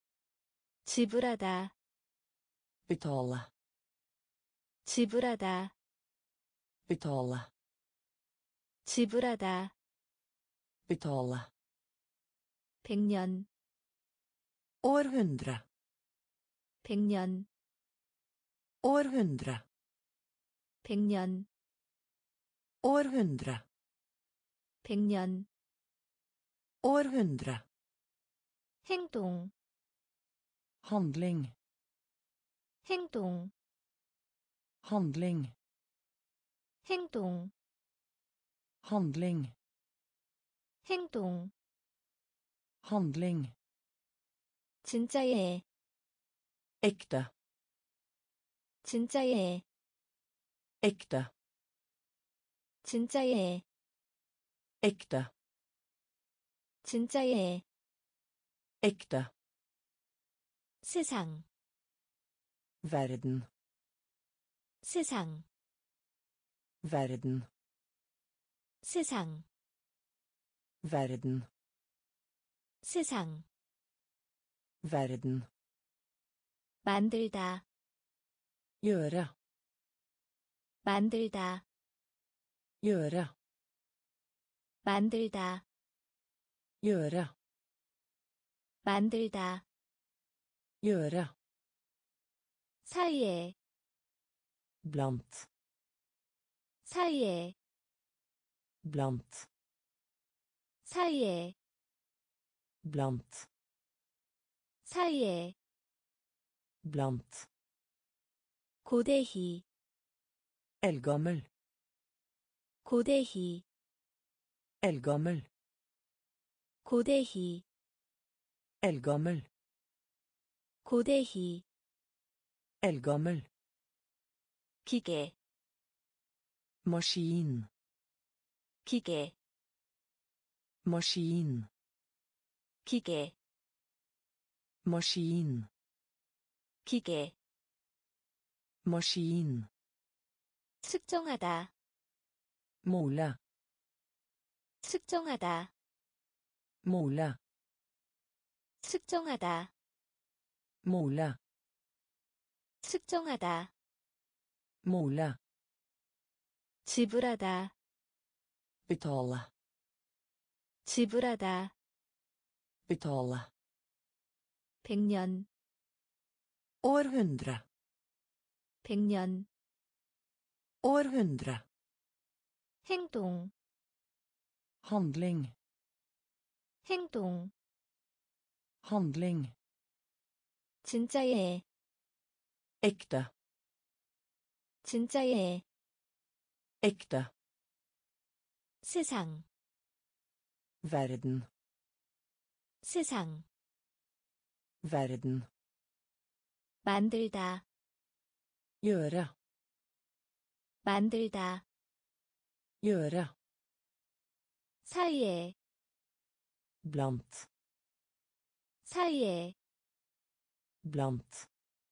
지불하다 Betale. 지불하다 Betale. 지불하다 Betale. 백년 Århundre. 백년 Århundre. 백년 Århundre. 백년 Århundre. 행동 Handling. 행동 Handling. 행동 Handling. 행동 Handling. 진짜예 Ekte. 진짜예 Ekte. 진짜예 Ekte. 진짜예 Ekte. 세상 Verden. 세상 Verden. 세상 Verden. 세상 Verden. 만들다 Gjøre. 만들다 Gjøre. 만들다 Gjøre. 만들다 Gjøre. 사이에 Blant. 사이에 Blant. 사이에 Blant. 사이에 Blant. 고대희 Eldgammel. 고대희 Eldgammel. 고대희 Eldgammel. 고대희 Eldgammel. 기계 Maskin. 기계 Maskin. 기계 Maskin. 기계 Maskin. 측정하다 Måle. 측정하다 Måle. 측정하다 Måle. 측정하다 Måle. 지불하다 Betale. 지불하다 Betale. 백년 Århundre. 백년 Århundre. 행동 Handling. 행동 Handling. 진짜예 Ekte. 진짜예 Ekte. 세상 Verden. 세상 Verden. 만들다 Gjøre. 만들다 Gjøre. 사이에 Blant. 사이에 Blant.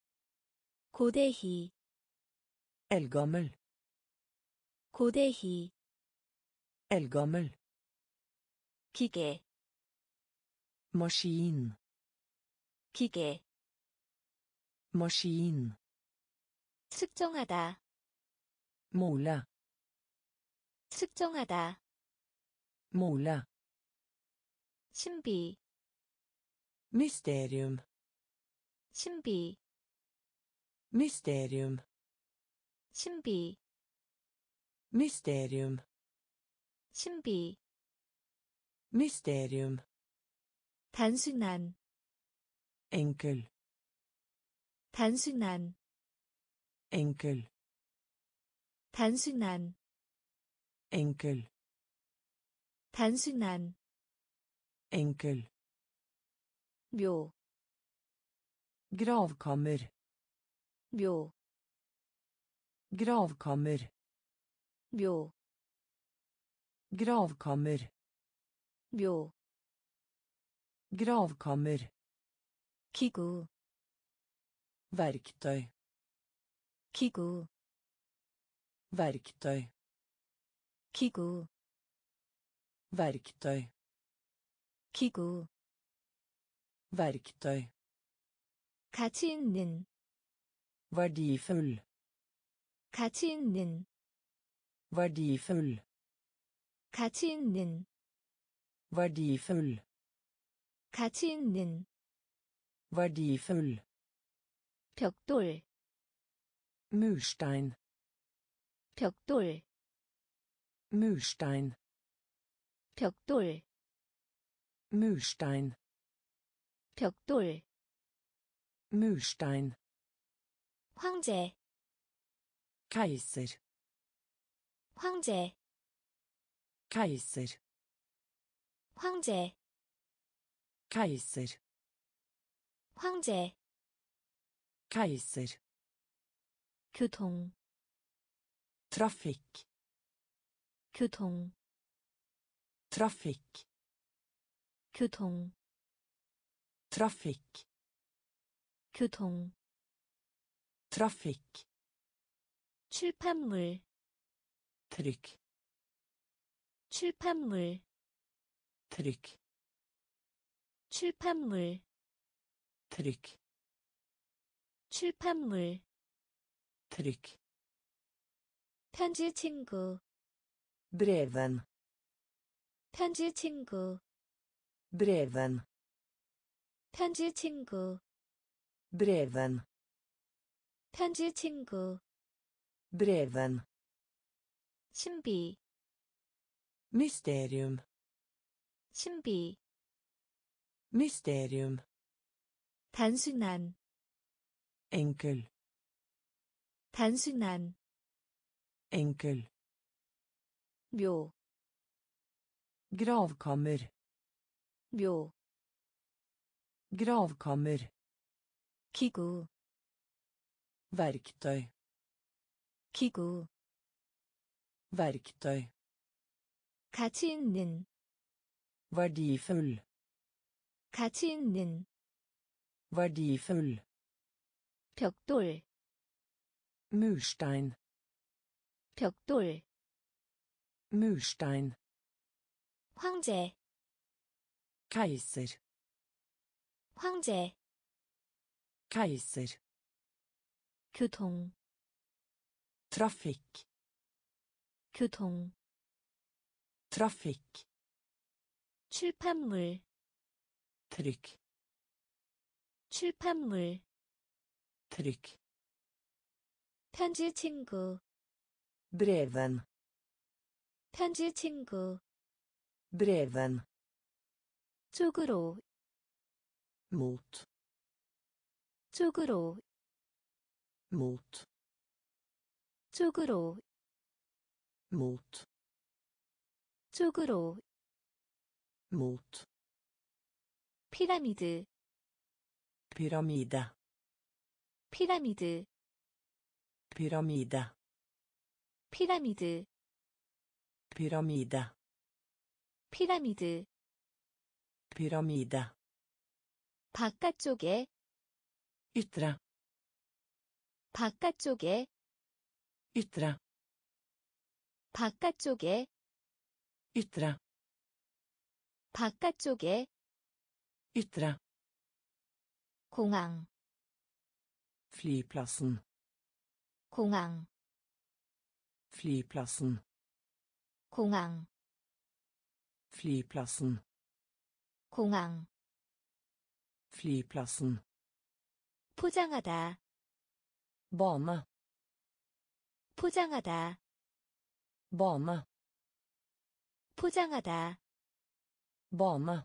고대희 Eldgammel. 고대희 Eldgammel. 기계 Maskin. 기계 Maskin. 측정하다 Måle. 측정하다 Måle. 신비, Mysterium. 신비, Mysterium. 신비, Mysterium. 신비. Mysterium. 단순한, Enkel. 단순한, Enkel. 단순한, Enkel. 단순한, Enkel. 묘, Gravkammer. 묘, Gravkammer. 묘, Gravkammer. 묘. Gravkammer. 기구, Verktøy. 기구, Verktøy. 기구, Verktøy. 기구. Verktøy. 가치 있는, Verdifull. 가치 있는, Verdifull. 가치 있는, Verdifull. 가치 있는. Verdifull. 벽돌, Murstein. 벽돌, Murstein. 벽돌, Murstein. 벽돌. Murstein. 황제, Keiser. 황제, Keiser. 황제, Keiser. 황제. Keiser. 교통, Trafikk. 교통, Trafikk. 교통, Trafikk. 교통. Trafikk. 출판물, Trykk. 출판물, Trykk. 출판물, Trykk. 출판물. Trykk. 편지 친구, Breven. 편지 친구, Breven. 편지 친구, Breven. 편지 친구. Breven. 신비, Mysterium. 신비. Mysterium. 단순한, Enkel. 단순한. Enkel. 묘, Gravkammer. 묘. Gravkammer. 기구, Verktøy. 기구. Verktøy. 가치 있는, Verdifull. 가치 있는. Verdifull. 벽돌, Murstein. 벽돌. Murstein. 황제, Keiser. 황제. Keiser. 교통, Trafikk. 교통. Trafikk. 출판물, Trykk. 출판물. Trykk. 편지 친구, Breven. 편지 친구. Breven. 쪽으로, Mot. 쪽으로, Mot. 쪽으로, Mot. 쪽으로. Mot. 피라미드, Pyramide. 피라미드, Pyramide. 피라미드, Pyramide. 피라미드. Pyramide. 바깥쪽에, Ytre. 바깥쪽에, Ytre. 바깥쪽에, Ytre. 바깥쪽에. Ytre. 공항, Flyplassen. 공항, Flyplassen. 공항, Flyplassen. 공항 Flyplassen. 포장하다 Bane. 포장하다 Bane. 포장하다 Bane.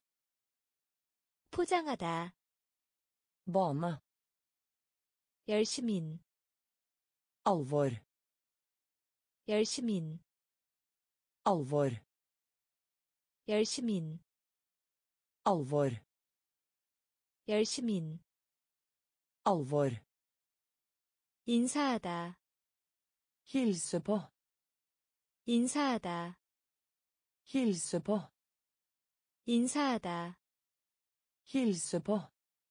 포장하다 Bane. 열시민 Alvor. 열시민 Alvor. 열시민 Alvor. 열시민 Alvor. 인사하다 Hilse på. 인사하다 Hilse på. 인사하다 Hilse på.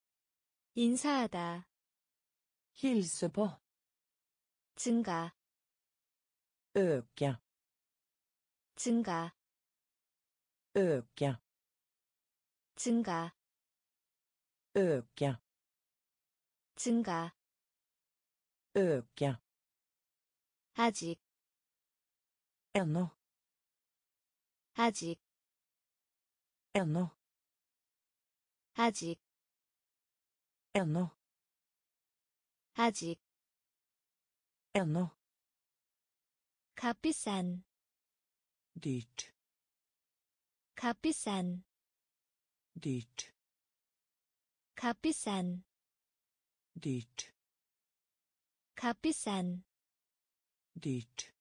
인사하다 Hilse på. 증가 Øke. 증가 Øke. 증가 Øke. 증가 Øke. 아직 Ennå. 아직 Ennå. 아직 Ennå. 아직 Ennå. 값비싼 Dyrt. 값비싼 Dyrt. 값비싼 Dyrt. 값비싼 Dyrt.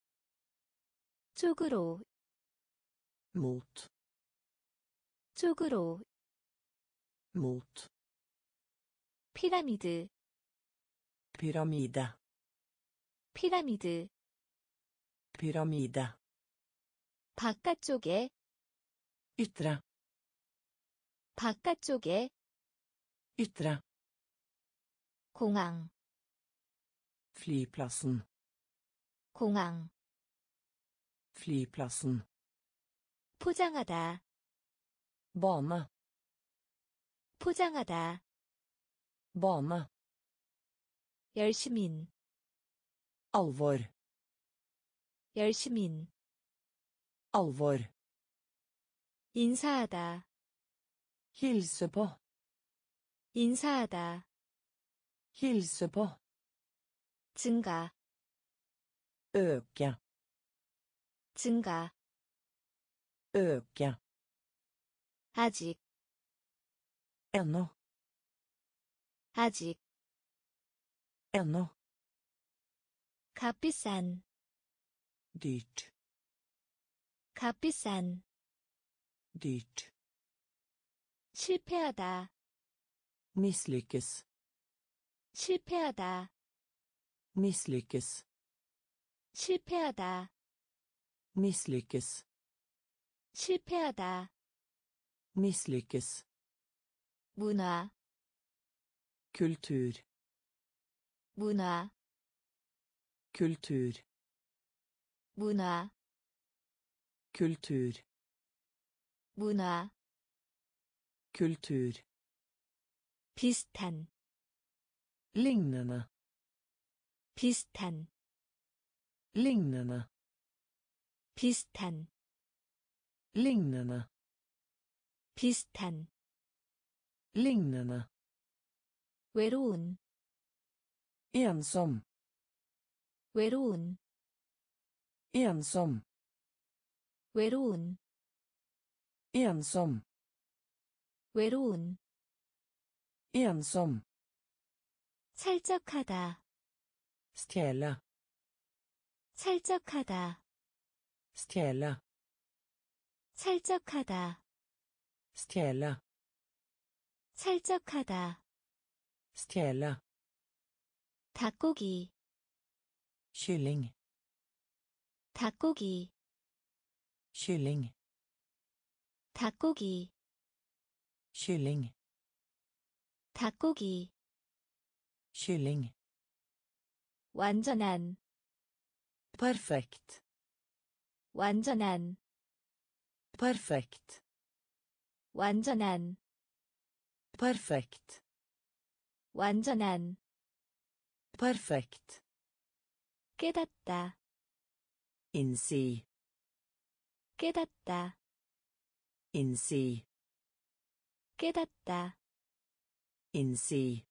쪽으로 Mot. 쪽으로 Mot. 피라미드 Pyramide. 피라미드 Pyramide. 바깥쪽에 Ytre. 바깥쪽에 Ytre. 공항 Flyplassen. 공항 Flyplassen. 포장하다 Bane. 포장하다 Bane. 열시민 Alvor. 열시민 Alvor. 인사하다 Hilse på. 인사하다 Hilse på. 증가 Øke. 증가 Øke. 아직 Ennå. 아직 Ennå. 값비싼 Dyrt. 값비싼 Dyrt. 실패하다 Misslyckes. 실패하다 Misslyckes. 실패하다 Misslyckes. 실패하다 Misslyckes. 문화 Kultur. 문화 Kultur. 문화 Kultur. 문화 Kultur. 비슷한 Lignende. 비슷한 Lignende. 비슷한 Lignende. 비슷한 Lignende. 외로운 Ensom. 외로운 Ensom. 외로운 Ensom. 외로운 Ensom. 살짝하다 Stjele. 살짝하다 Stjele. 살짝하다 Stjele. 살짝하다 Stjele. 닭고기 Kylling. 닭고기 Kylling. 닭고기 Kylling. 닭고기 Kylling. 완전한 Perfekt. 완전한 Perfekt. 완전한 Perfekt. 완전한 Perfekt. 깨닫다 Innse. 깨닫다 Innse. 깨닫다, Innse.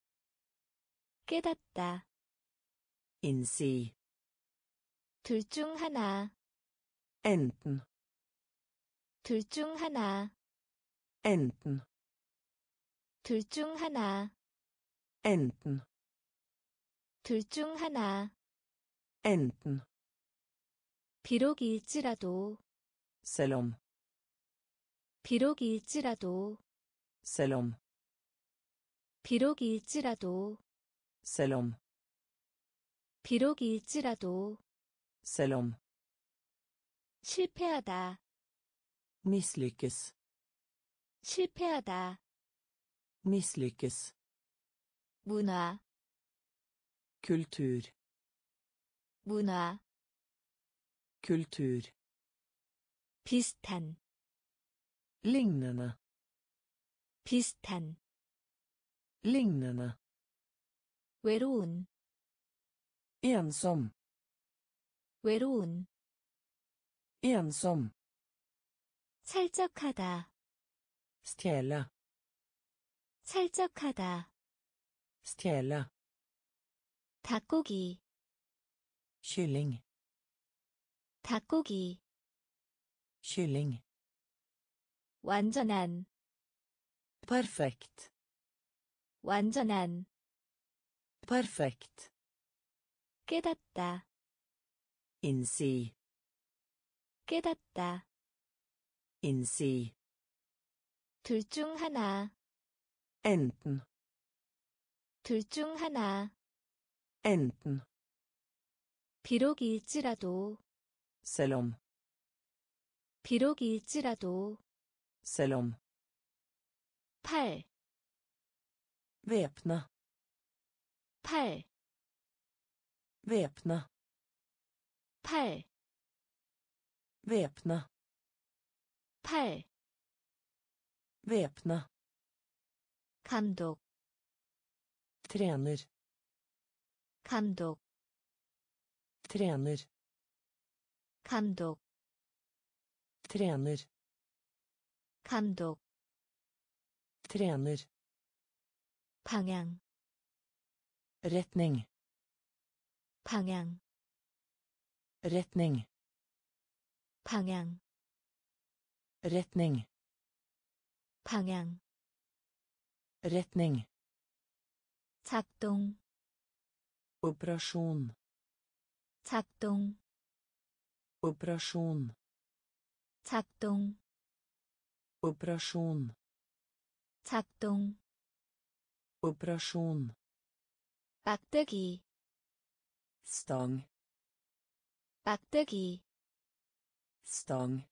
깨닫다. Innse. 둘 중 하나, Enten. 둘 중 하나, Enten. 둘 중 하나, Enten. 둘 중 하나. Enten. 비록일지라도, Selv om. 비록일지라도, Selv om. 비록일지라도, Selv om. 비록일지라도. Selv om. 실패하다, Misslyckes. 실패하다. Misslyckes. 문화, Kultur. 문화. Kultur. 비슷한, Lignende. 비슷한. Lignende. 외로운, Ensom. 외로운. Ensom. 살짝하다, Stjele. 살짝하다. Stjele. 닭고기, Kylling. 닭고기. Kylling. 완전한, Perfekt. 완전한. Perfekt. 깨닫다, Innse. 깨닫다. Innse. 둘 중 하나, Enten. 둘 중 하나. Enten. 비록일지라도, Selv om. 비록일지라도. Selv om. 팔, Væpne. 팔, Væpne. 팔, Væpne. 팔. Væpne. 감독, Trener. 감독, Trener. 감독, Trener. 감독. Trener. 방향, Retning. 방향, Retning. 방향, Retning. 방향. Retning. 작동, Operasjon. 작동, Operasjon. 작동, Operasjon. 작동. Operasjon. 막대기, Stang. 막대기, Stang.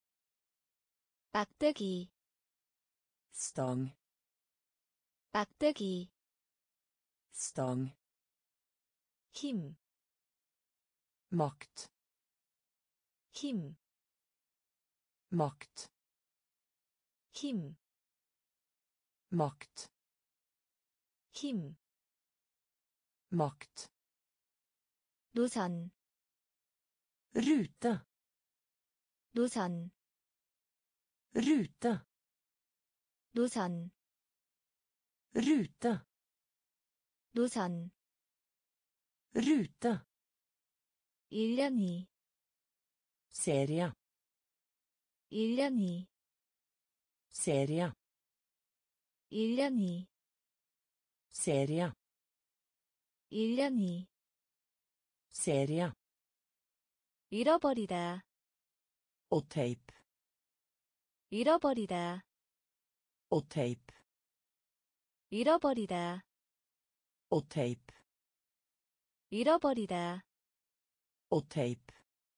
막대기, Stang. 막대기. Stang. 힘, Makt. 힘, Makt. 힘, Makt. 힘. Makt. 노선, Rute. 노선, Rute. 노선, Rute. 노선. Rute. 일 년이, Serie. 일 년이, Serie. 일 년이, Serie. 일 년이. Serie. 잃어버리다, Og tape. 잃어버리다, Og tape. 잃어버리다, Og tape. 잃어버리다. Og tape.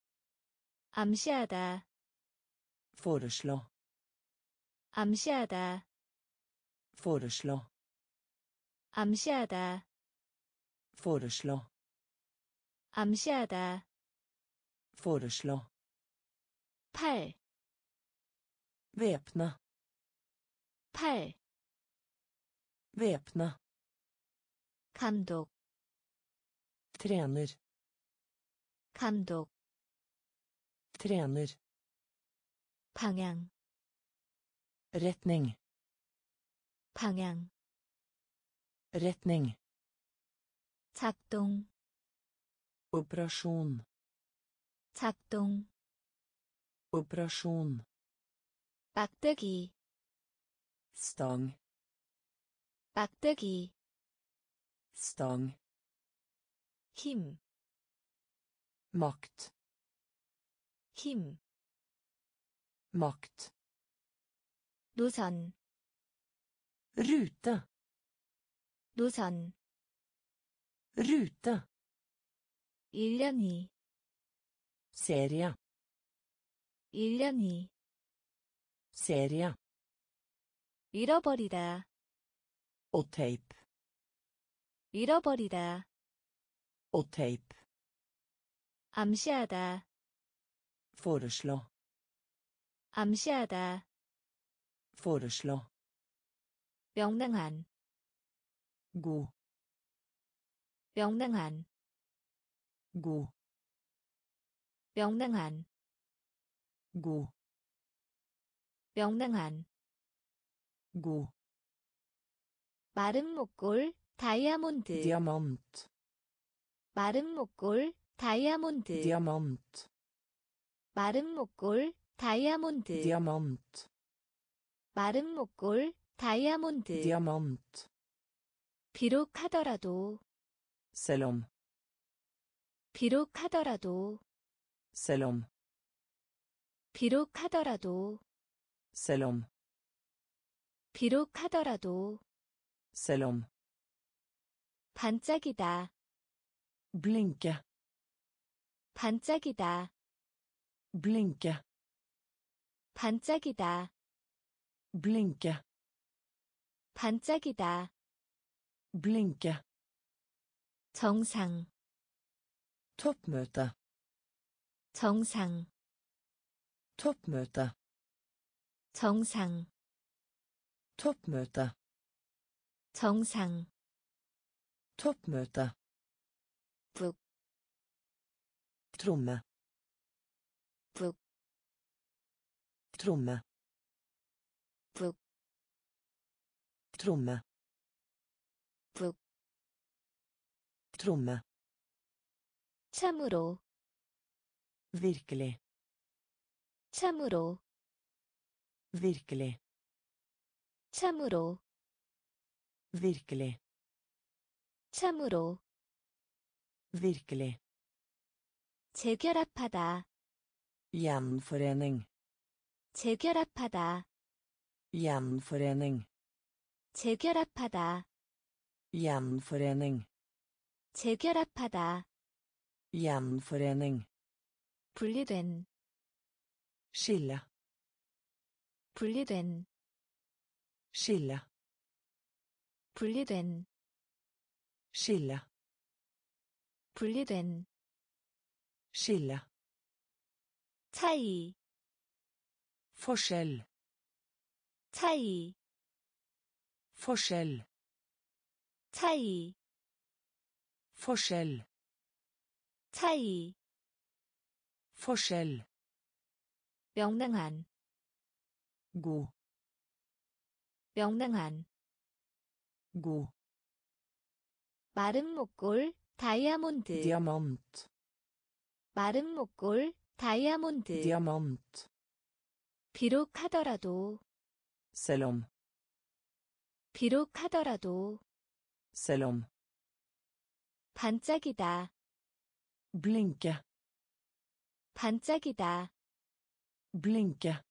암시하다, Foreslå. 암시하다, Foreslå. 암시하다, Foreslå. 암시하다. Foreslå. 팔, Væpne. 팔. Væpne. 감독, Trener. 감독. Trener. 방향, Retning. 방향 retning, 작동 operasjon, 작동 operasjon, 막대기 stang, 막대기 stang, 힘 makt, 힘 makt, 노선 rute, 노선 rute, 일 년이 serie, 일 년이 serie, 잃어버리다 og tape, 잃어버리다 og tape, 암시하다 foreslå, 암시하다 foreslå, 명랑한 god, 명랑한 god, 명랑한 god, 명랑한 god, 마른 목골 다이아몬드 diamant, 마른 목골 다이아몬드 diamant, 마른 목골 다이아몬드 diamant, 마른 목골 다이아몬드 diamant, 비록 하더라도 selv om, 비록 하더라도 selv om, 비록 하더라도 selv om, 비록 하더라도 selv om, 반짝이다 blinke, 반짝이다 blinke, 반짝이다 blinke, 반짝이다 blinke, 정상 toppmøte, 정상 toppmøte, 정상 toppmøte, 정상 toppmøte, 북 tromme, 북 tromme, 북 tromme, 북 tromme, 참으로 virkelig, 참으로 virkelig, 참으로 virkelig, 참으로 virkelig, 재결합하다 gjenforening, 재결합하다 gjenforening, 재결합하다 gjenforening, 재결합하다 gjenforening, 분리된 skille, 분리된 skille, 분리된 skille, 분리된 skille, 차이 forskjell, 차이 forskjell, 차이 forskjell, 차이 forskjell, 명랑한 god, 명랑한 god, 마른 목골 다이아몬드 diamant, 마른 목골 다이아몬드 diamant, 비록 하더라도 selv om, 비록 하더라도 selv om, 반짝이다 blinke, 반짝이다 blinke,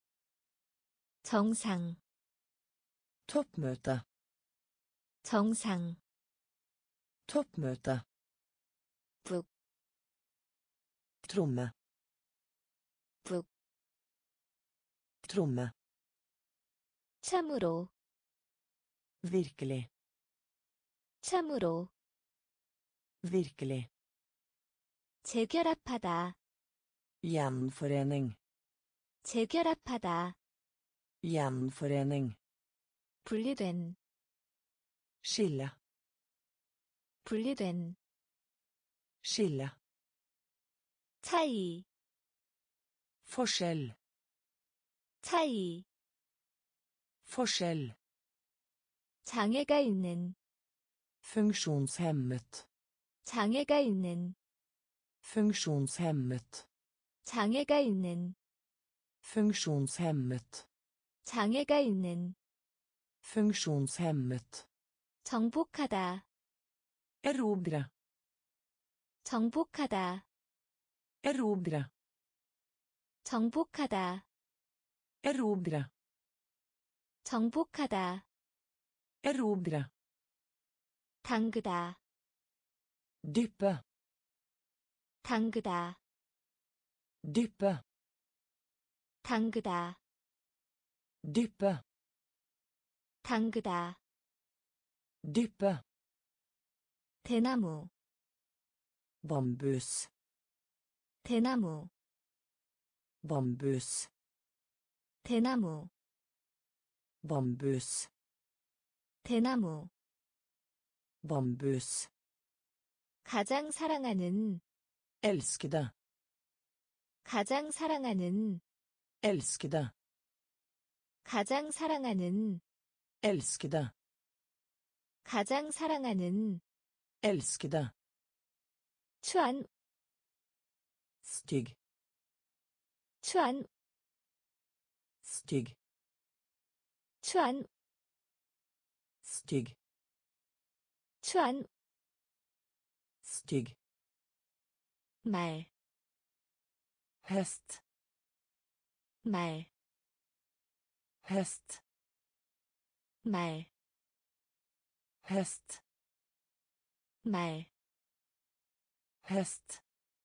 정상 toppmøte, 정상 toppmøte, 북 tromme, 북 tromme, 참으로 virkelig, 참으로 virkelig, 재결합하다 gjenforening, 재결합하다 gjenforening, 분리된 skille, 분리된 skille, 차이 forskjell, 차이 forskjell, 장애가 있는, funksjonshemmet, 장애가 있는, funksjonshemmet, 장애가 있는, funksjonshemmet, 장애가 있는, funksjonshemmet, 정복하다, erobre, 정복하다, erobre, 정복하다, erobre, 정복하다, erobre, 담그다, dyppe, 담그다, dyppe, 담그다, dyppe, 담그다, dyppe, 대나무, bambus, 대나무, bambus, 대나무, bambus, 대나무, bambus, 가장 사랑하는, elskede, 가장 사랑하는, elskede, 가장 사랑하는, elskede, 가장 사랑하는, elskede, 추한, stygg, 추한, stygg, 추한, stygg, 추한, stygg, 말, hest, 말, hest, 말, hest, 말, hest,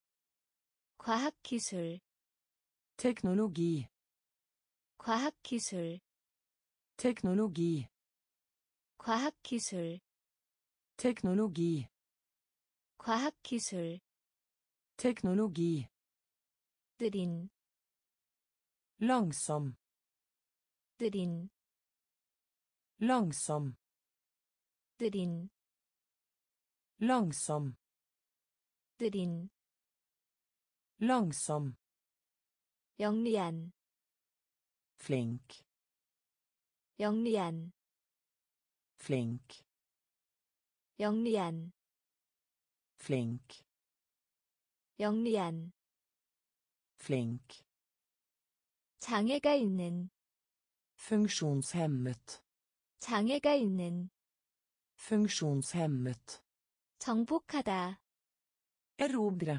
과학기술, teknologi, 과학기술, teknologi, 과학기술, teknologi, 과학기술, teknologi, 느린, langsom, 느린, langsom, 느린, langsom, 느린, langsom, 영리한, flink, 영리한, flink, 영리한, flink, 영리한, flink, 장애가 있는, funksjonshemmet, 장애가 있는, funksjonshemmet, 정복하다, erobre,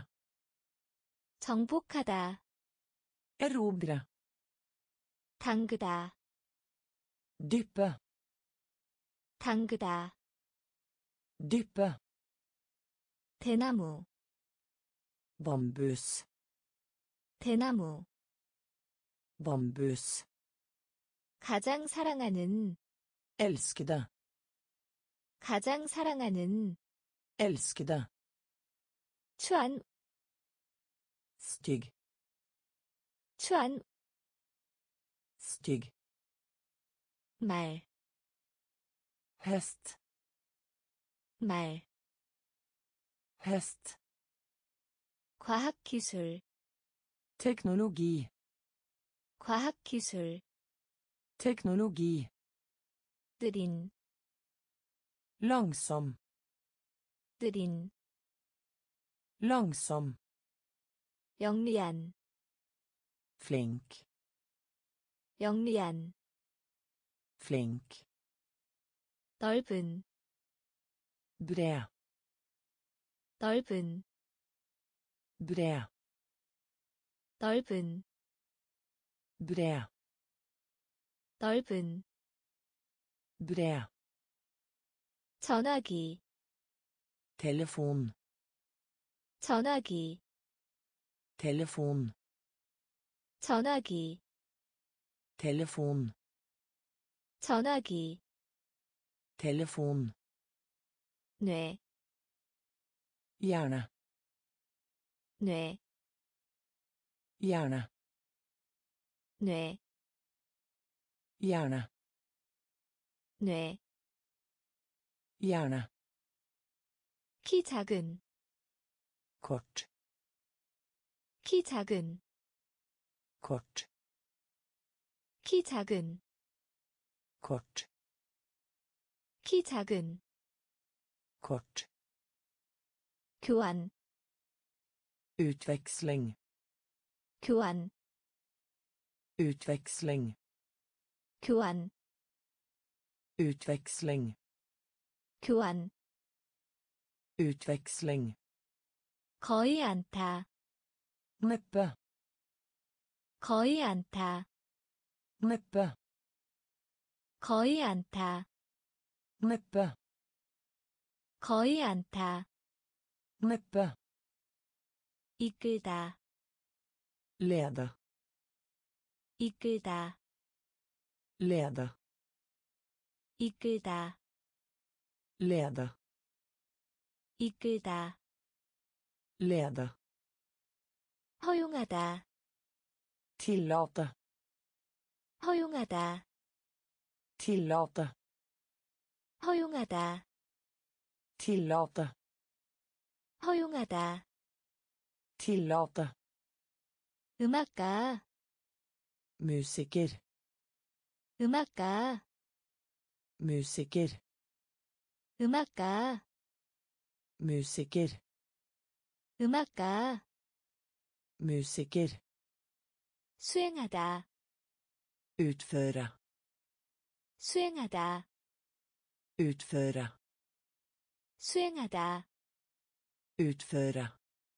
정복하다, erobre, 담그다, dyppe, 담그다, dyppe, 대나무, bambus, 대나무, bambus, 가장 사랑하는, elskede, 가장 사랑하는, elskede, 추한, stygg, 추한, stygg, 말, hest, 말, hest, 과학기술, teknologi, 과학기술, teknologi, 느린, langsom, 느린, langsom, 영리한, flink, 영리한, flink, 넓은, bred, 넓은, bred, 넓은, bred, 넓은, bred, 전화기, telefon, 전화기, telefon, 전화기, telefon, 전화기, telefon, 뇌, hjerne, 뇌, hjerne, 뇌, hjerne, 뇌, hjerne, 키 작은, kort, 키 작은, kort, 키 작은, kort, 키 작은 kort, 교환 utväxling, 교환 utväxling, 교환 utväxling, 교환 utväxling, 거의 않다 neppe, 거의 않다 neppe, 거의 않다 neppe, 거의 않다 neppe, 이끌다 leda, 이끌다 leda, 이끌다 leda, 이끌다 leda, 허용하다 tillate, 허용하다 tillate, 허용하다 tillate, 허용하다 tillate, 음악가 musiker, 음악가 musiker, 음악가 musiker, 음악가 musiker, 수행하다 utföra, 수행하다 utföra, 수행하다 utföra,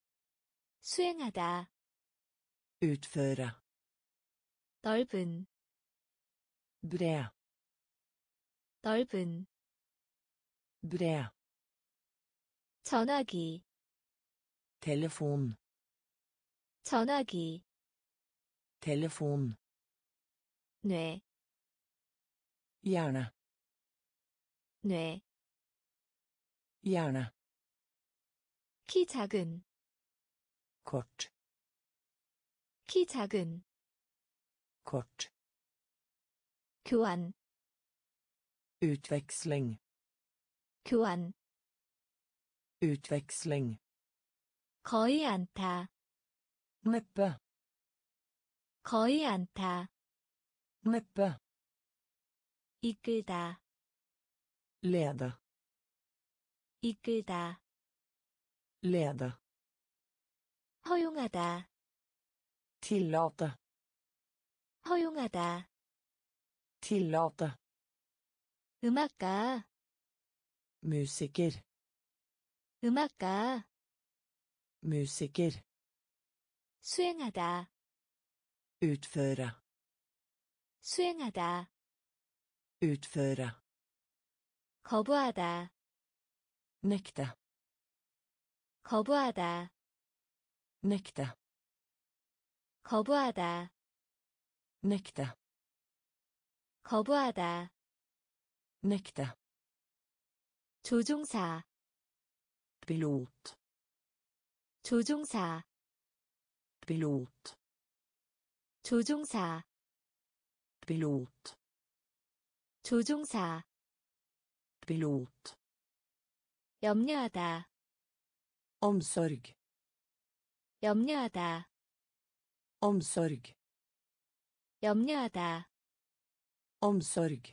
수행하다 utföra, 넓은 bred, 넓은 bred, 전화기 telefon, 전화기 telefon, 뇌 hjärna, 뇌 hjärna, 키 작은 kort, 키 작은 kort, 교환 utväxling, 교환 utväxling, 거의 않다 neppe, 거의 않다 neppe, 이끌다 leda, 이끌다 leda, 허용하다 tillate, 허용하다 tillate, 음악가 musiker, 음악가 musiker, 수행하다 utföra, 수행하다 utföra, 거부하다 nekta, 거부하다 nekta, 거부하다 nekta, 거부하다 nekta, 조종사 pilot, 조종사 pilot, 조종사 pilot, 조종사 pilot, 염려하다 omsorg, 염려하다 omsorg, 염려하다 omsorg,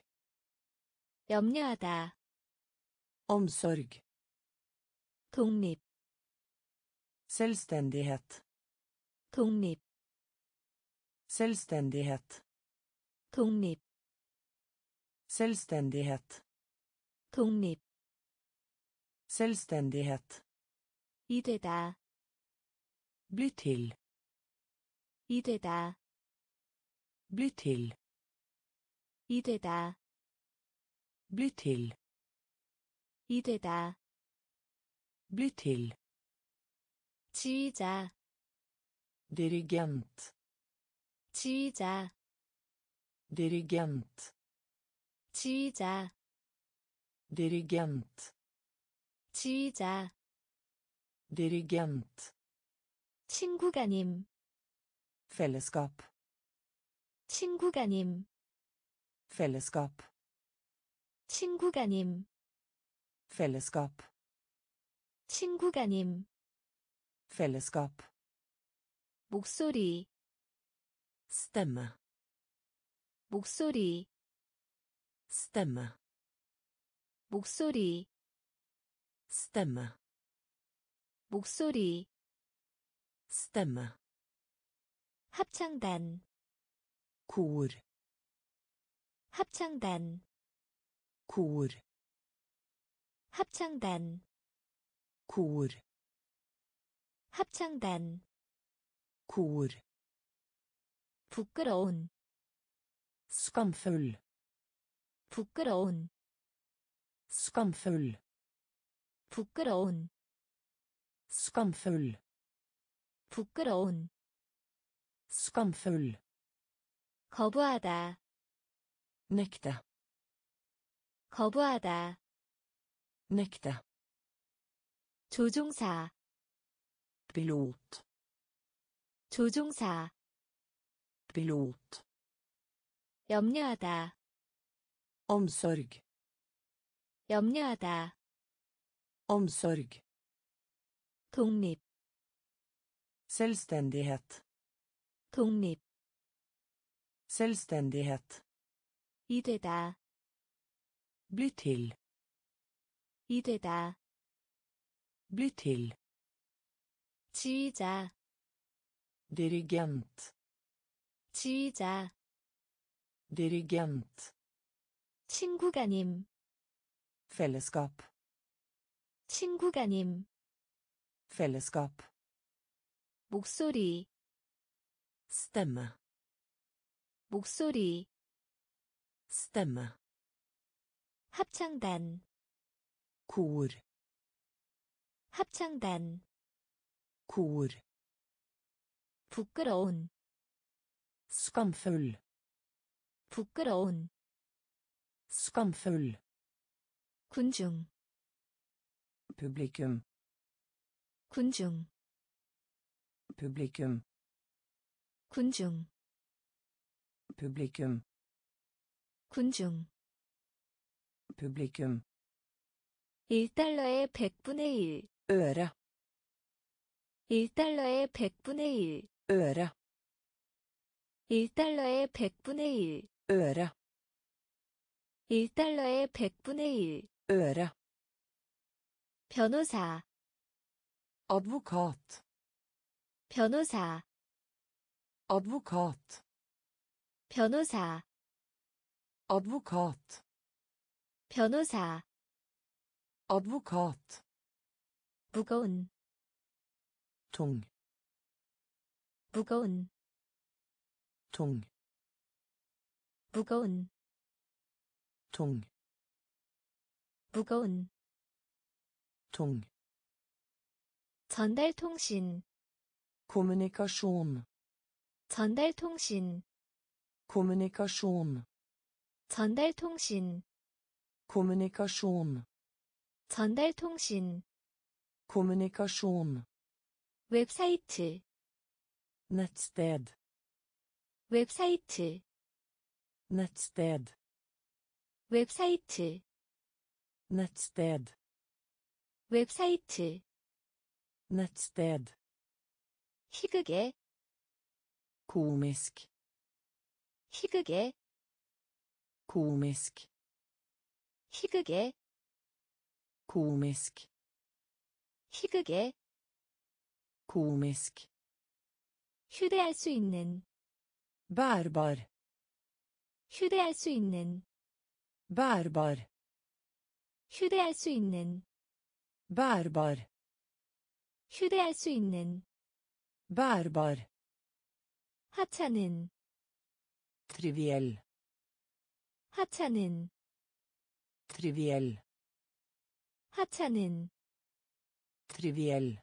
염려하다 omsorg, 독립 selvständighet, 독립 selvständighet, 독립 selvständighet, 독립 selvständighet, 이되다 bli till, 이되다 bli till, 이되다 bli till, 이되다 bli till, 지휘자 dirigent, 지휘자 dirigent, 지휘자 dirigent, 지휘자 dirigent, 친구가님 fellesskap, 친구가님 fellesskap, 친구가님 fellesskap, 친구가님 fellesskap, 목소리 stemme, 목소리 stemme, 목소리, Stemme. 목소리, Stemme. 합창단, Kor. 합창단, Kor. 합창단, Kor. 합창단, Kor. 부끄러운, Skamfull. 부끄러운, Skamfull. 부끄러운, Skamfull. 부끄러운, Skamfull. 거부하다, Nekte. 거부하다, Nekte. 조종사, Pilot. 조종사, Pilot. 염려하다, Omsorg. 염려하다, Omsorg. 독립, Selvstendighet. 독립, Selvstendighet. 이되다, Bli til. 이되다, Bli til. 지휘자, Dirigent. 지휘자, Dirigent. 친구가님, Fellesskap. 친구가님, Fellesskap. 목소리, Stemme. 목소리, Stemme. 합창단, Kor. 합창단, Kor. 부끄러운, Skamfull. 부끄러운, Skamfull. 군중, Publikum. 군중, Publikum. 군중, Publikum. 군중, Publikum. 일 달러의 백분의 일, Øre. 일 달러의 백분의 일, Øre. 일 달러의 백분의 일, Øre. 일 달러의 백분의 일, Øre. 변호사, Advokat. 변호사, Advokat. 변호사, Advokat. 변호사, Advokat. 무거운, Tung. 무거운, Tung. 무거운, Tung. 무거운, Tung. 전달통신, Kommunikasjon. 전달통신, Kommunikasjon. 전달통신, Kommunikasjon. 전달통신, Kommunikasjon. 웹사이트, Nettsted. 웹사이트, Nettsted. 웹사이트, Nettsted. 웹사이트, Nettsted. 희극의, Komisk. 희극의, Komisk. 희극의, Komisk. 희극의, Komisk. 휴대할 수 있는, Bærbar. 휴대할 수 있는, Bærbar. 휴대할 수 있는, Bærbar. 휴대할 수 있는, Bærbar. 하찮은, Triviell. 하찮은, Triviell. 하찮은, Triviell.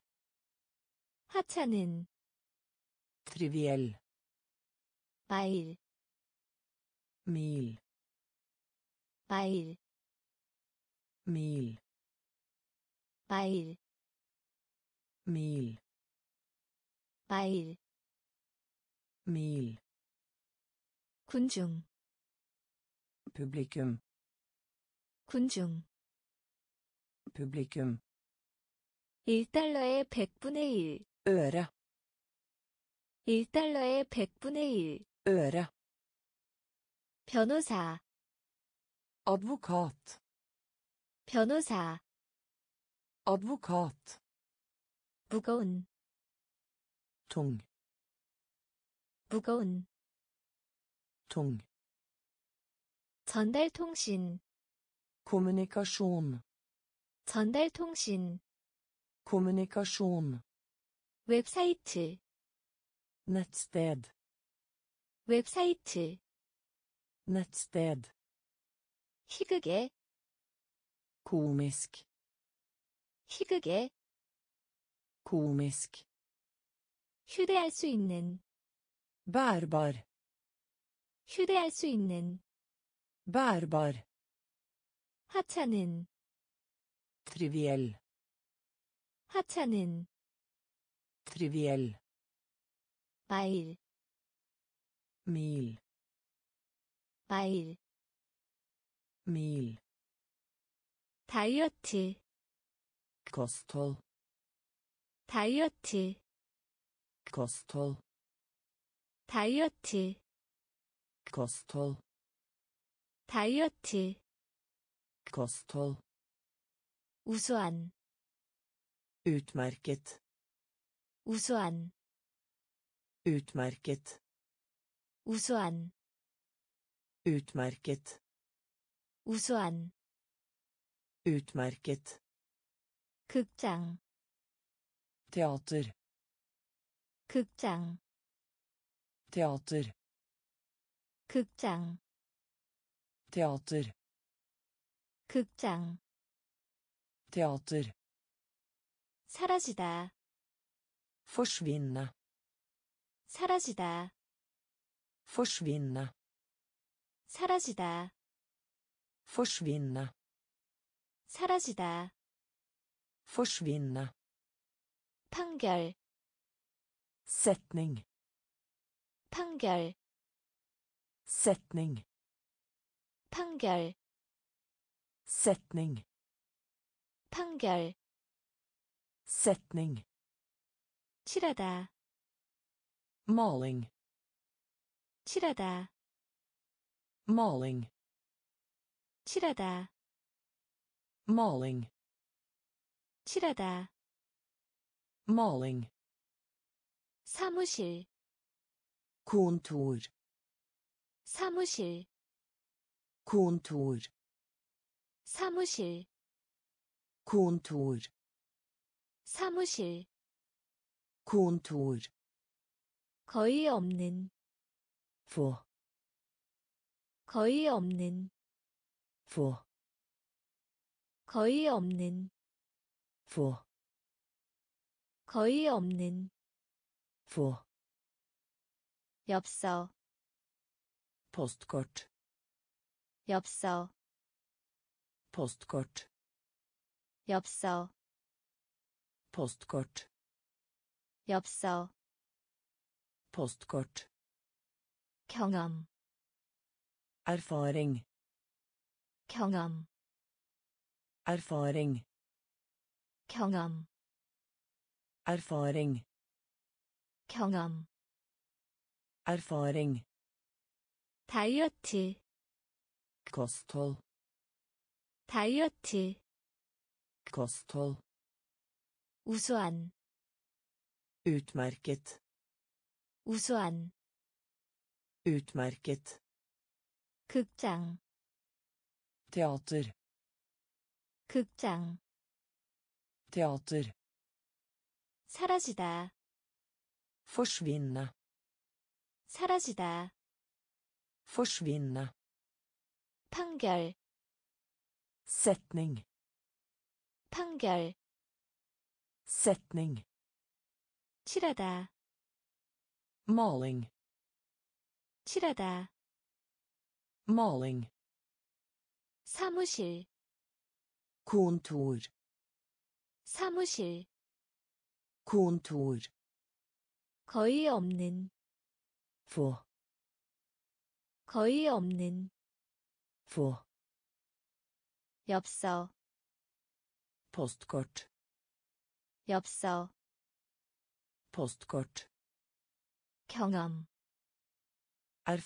하찮은, Triviell. 마일, Mil. 마일, Mil. 마일, Mil. 마일, Mil. 군중, Publikum. 군중, Publikum. 일 달러의 백분의 일, Øre. 일 달러의 백분의 일, Øre. 변호사, Advokat. 변호사, advokat, 무거운, tung, 무거운, tung, 전달통신, kommunikasjon, 전달통신, kommunikasjon, 웹사이트, nettsted, 웹사이트, nettsted, 희극의, komisk, 희극의, komisk, 휴대할 수 있는, bærbar, 휴대할 수 있는, bærbar, 하찮은, triviell, 하찮은, triviell, 마일, mil, 마일, mil, 다이어트, kosthold, 다이어트, kosthold, 다이어트, kosthold, 다이어트, kosthold, 우수한, utmerket, 우수한, utmerket, 우수한, utmerket, 우수한, utmerket, 극장, teater, 극장, teater, 극장, teater, 극장, teater, 사라지다, forsvinne, 사라지다, forsvinne, 사라지다, forsvinne, 사라지다, forsvinne, 판결, setning, 판결, setning, 판결, setning, 판결, setning, 칠하다, maling, 칠하다, maling, 칠하다, maling, 칠하다, maling, 사무실, kontor, 사무실, kontor, 사무실, kontor, 사무실, kontor, 거의 없는, få, 거의 없는, få, 거의 없는, få, 거의 없는, få, 엽서, postkort, 엽서, postkort, 엽서, postkort, 엽서, postkort, 경험, erfaring, 경험, erfaring, 경험, erfaring, 경험, erfaring, 다이어트, kosthold, 다이어트, kosthold, 우수한, utmerket, 우수한, utmerket, 극장, teater, 극장, teater, 사라지다, forsvinne, 사라지다, forsvinne, 판결, setning, 판결, setning, 칠하다, maling, 칠하다, maling, 사무실, kontor, 사무실, kontor, 거의 없는, få, 거의 없는, få, 엽서, postkort, 엽서, postkort, 경험,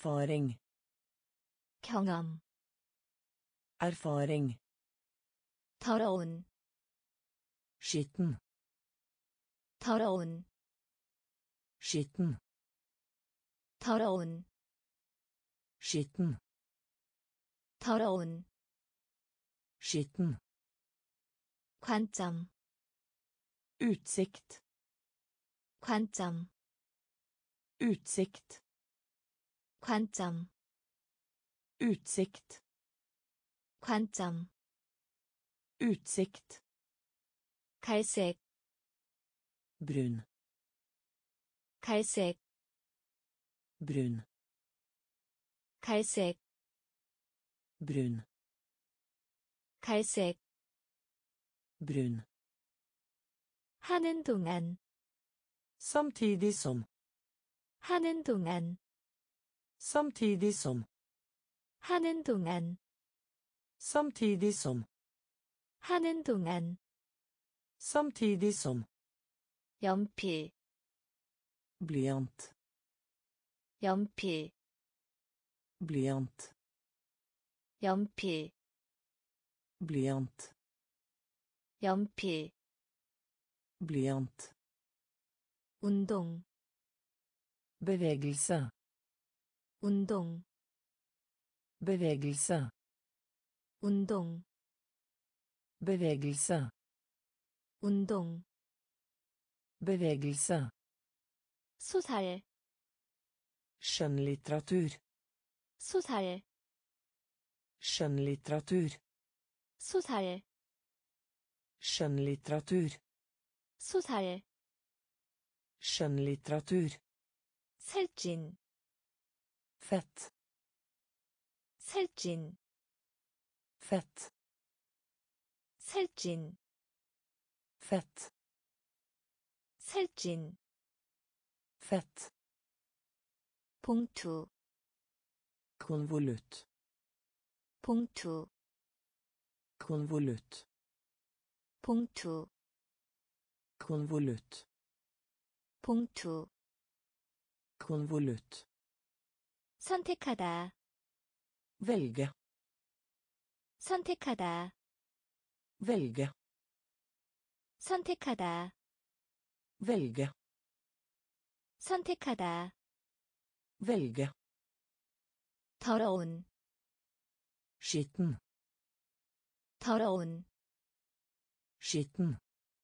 erfaring, 경험, erfaring, 더러운 skitten, 더러운 skitten, 더러운 skitten, 더러운 skitten, 관점 utsikt, 관점 utsikt, 관점 utsikt, 관점 utsikt, 갈색 brun, 갈색 brun, 갈색 brun, 갈색 brun. 하는 동안 Samtidig som, 하는 동안 samtidig som, 하는 동안 samtidig som, 하는 동안 samtidig som, 연필 blyant, 연필 blyant, 연필 blyant, 연필 blyant. 운동 Bevegelse, 운동 bevegelse, 운동 bevegelse, 운동 bevegelse. 소설 Skjønnlitteratur, 소설 skjønnlitteratur, 소설 skjønnlitteratur, 소설 skjønnlitteratur. 살찐 Fett, 살찐 fett, 살찐 fett, 살찐 fett. 봉투 Konvolutt, 봉투 konvolutt, 봉투 konvolutt, 봉투 konvolutt. 선택하다 Velge, 선택하다 velge, 선택하다 velge, 선택하다 velge. 더러운 Skitten, 더러운 skitten.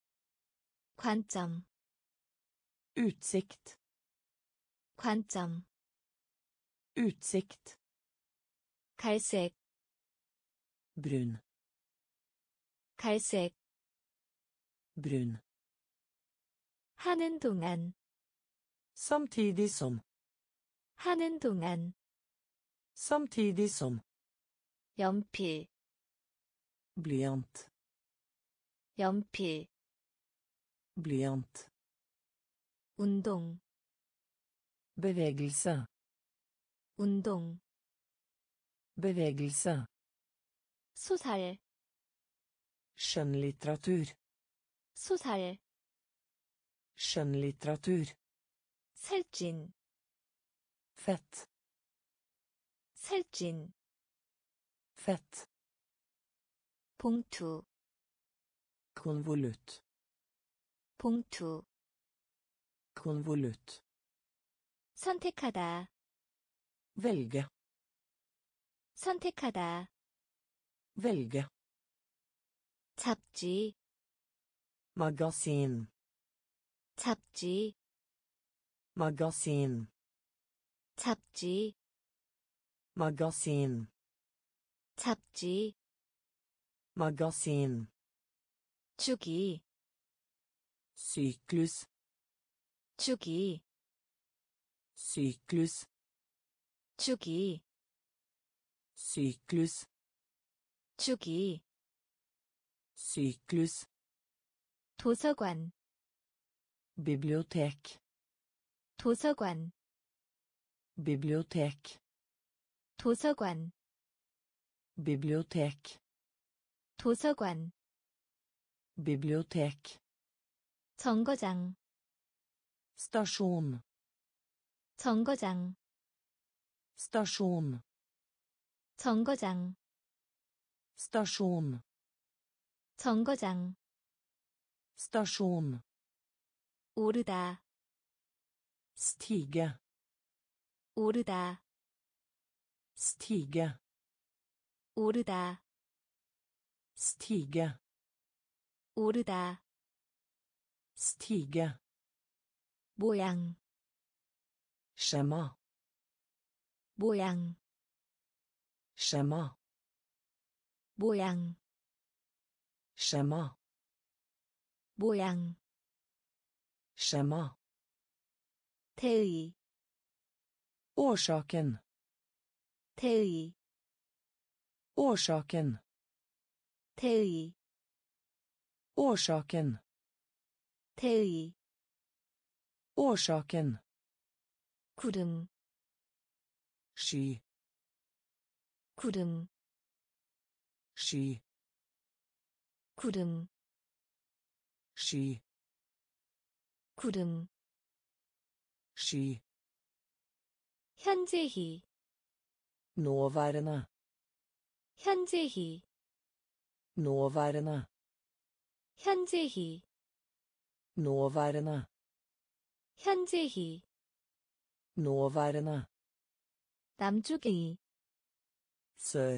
관점 Utsikt, 관점 utsikt. 갈색 Brun, 갈색 brun. 하는 동안 Samtidig som, 하는 동안 samtidig som. 연필 Blyant, 연필 blyant. 운동 Bevegelse, 운동 bevegelse. 소설 Skjønnlitteratur, 소설 skjønnlitteratur. 살찐 Fett, 살찐 fett. 봉투 Konvolutt, 봉투 konvolutt. 선택하다 Velge, 선택하다 velge. 잡지 Magasin, 잡지 magasin, 잡지 magasin, 잡지 magasin. 주기 Syklus, 주기 syklus, 주기 syklus, 주기 syklus. 도서관 Bibliotek, 도서관 bibliotek, 도서관 bibliotek, 도서관 bibliotek. 정거장 Stasjon, 정거장 stasjon, 정거장 stasjon. 정거장 stasjon, 오르다 stige, 오르다 stige, 오르다 stige, 오르다 stige, 모양 skjema, 모양 skjema, 모양 skjema, 모양 skjema, 태의 årsaken, 태의 årsaken, 태의 årsaken, 태의 årsaken, 구름 sky, 구름 sky, 구름 sky, 구름 sky, 현재히 nåværende, 현재히 nåværende, 현재히 nåværende, 현재히 nåværende, 남쪽의 sør,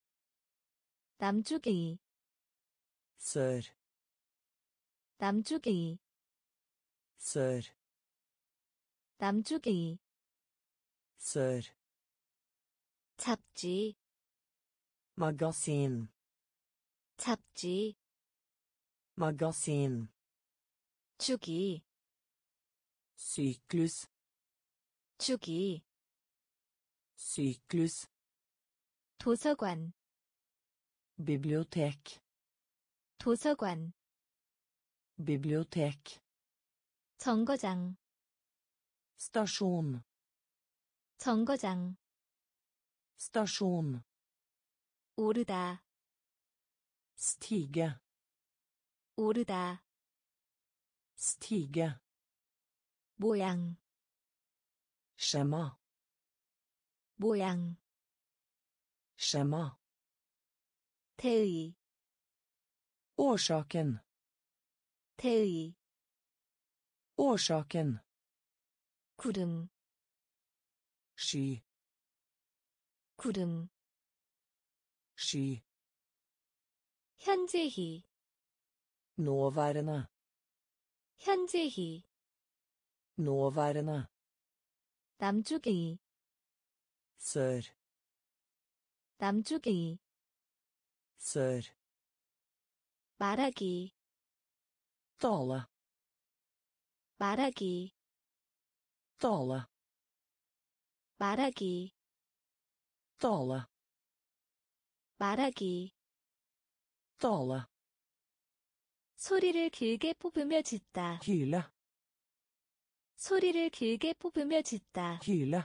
남쪽의 sør, 남쪽의 sør, 남쪽의 sør, 잡지 magasin, 잡지 magasin, 주기 syklus, 주기 syklus, 도서관 bibliotek, 도서관 bibliotek, 정거장 stasjon, 정거장 stasjon, 오르다 stige, 오르다 stige, 모양 skjema, 모양 skjema, 태의 årsaken, 태의 årsaken, 구름 sky, 구름 sky, 현재히 nåværende, 현재히 nåværende, 남쪽의 sør, 남쪽의 sør, 말하기 tale, 말하기 tale, 말하기 tale, 말하기 tale, 소리를 길게 뽑으며 짖다 hyle, 소리를 길게 뽑으며 짖다 hyle,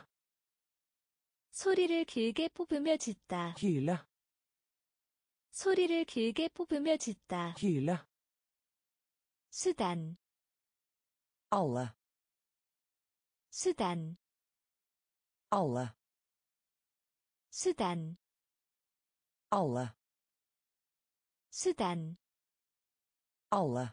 소리를 길게 뽑으며 짖다 hyle, 소리를 길게 뽑으며 짖다 hyle, 수단 alle, 수단 alle, 수단 alle, 수단 alle,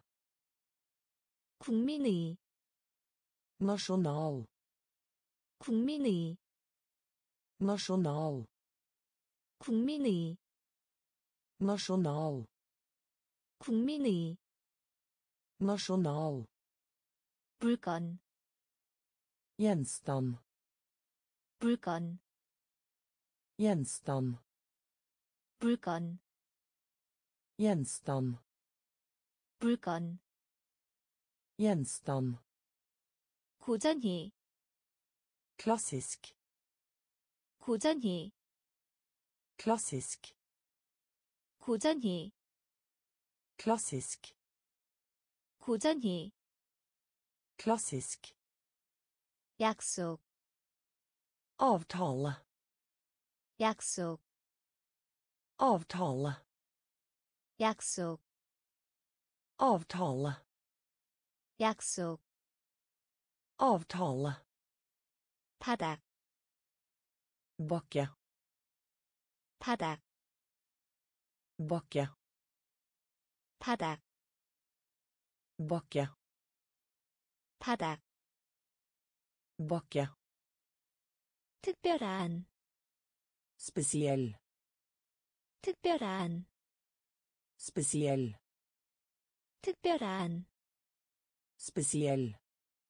국민의 nasjonal, 국민의 nasjonal, 국민의 nasjonal, 국민의 nasjonal, 물건 gjenstand, 물건 gjenstand, 물건 gjenstand, 물건 gjenstand, 고전히 klassisk, 고전히 klassisk, 고전히 klassisk, 고전히 klassisk, 약속 avtale, 약속 avtale, 약속 avtale, 약속 avtale, 바닥 bakke, 바닥 bakke, 바닥, bakke, 바닥, bakke, 특별한, spesiell, 특별한, spesiell, 특별한, spesiell,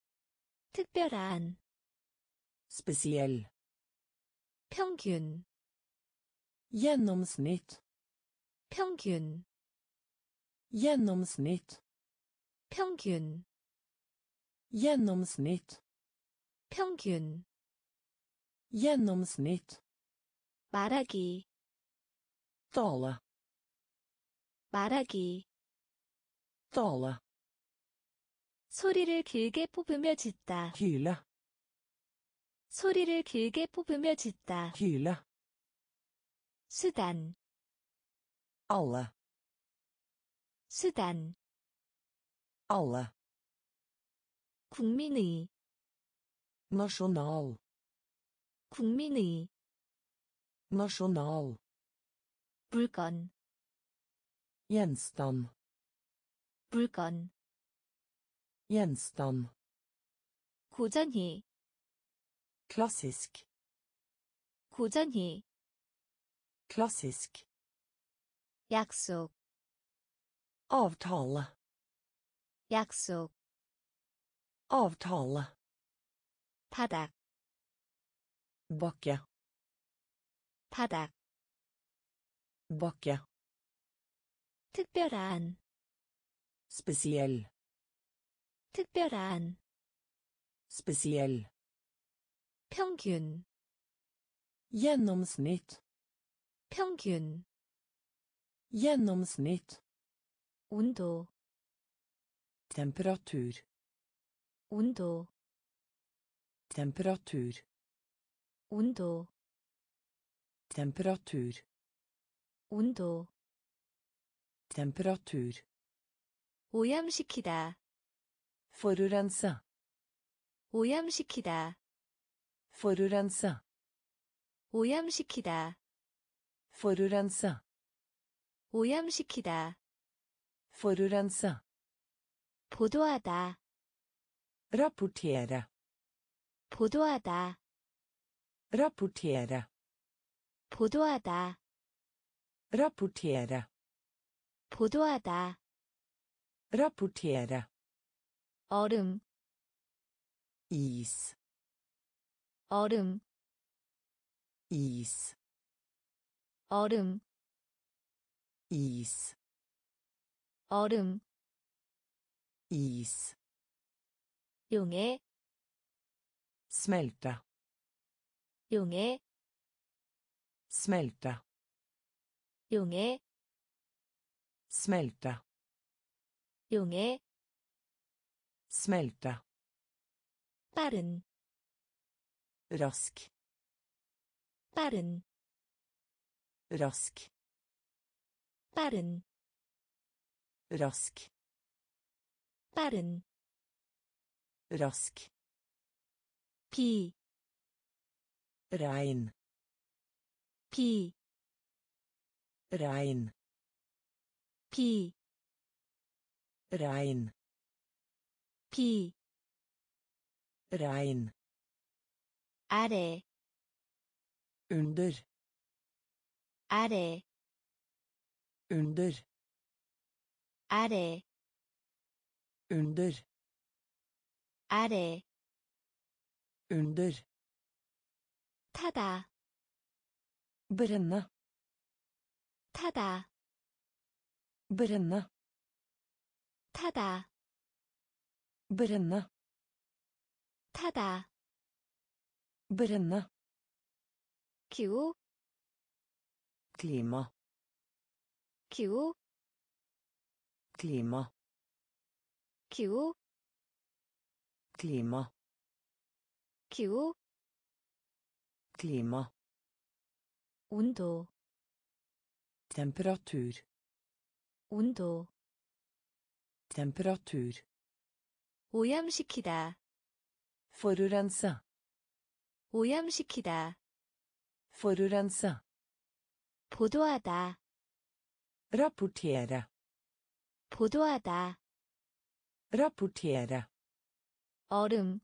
특별한, spesiell, 평균, gjennomsnitt, 평균, gjennomsnitt, 평균, gjennomsnitt, 평균, gjennomsnitt, 말하기, tale, 말하기, tale, 소리를 길게 뽑으며 짖다, hyle, 소리를 길게 뽑으며 짖다, hyle, 수단, alle, 수단, alle, 국민의, nasjonal, 국민의, nasjonal, 물건, gjenstand, 물건, gjenstand, 고전히, klassisk, 고전히, klassisk, 약속, avtale, 약속, avtale, 바닥, bakke, 바닥, bakke, 특별한, spesiell, 특별한, spesiell, 평균, gjennomsnitt, 평균, gjennomsnitt, 온도, temperatur, 온도, temperatur, 온도, temperatur, 온도, temperatur, 오염시키다, forurense, 오염시키다, forurense, 오염시키다, forurense, 오염시키다, forurense, 보도하다, rapportere, 보도하다, rapportere, 보도하다, rapportere, 보도하다, rapportere, 얼음, is, 얼음, is, 얼음, is, 얼음, is, 용해, smelte, 용해, smelte, 용해, smelte, 용해, smelte, 빠른, rask, 빠른, rask, 빠른, rask, 빠른, rask, 비, regn, 비, regn, 비, regn, 비, regn, 아래, under, 아래, under, 아래, under, 아래, under, 타다, brenne, 타다, brenne, 타다, brenne, 타다, brenne, 기후, klima, 기후, klima, 기후, klima, 기후, klima, 온도, temperatur, 온도, temperatur, 오염시키다, forurense, 오염시키다, forurense, 보도하다, rapportere, 보도하다. rapportera, 얼음,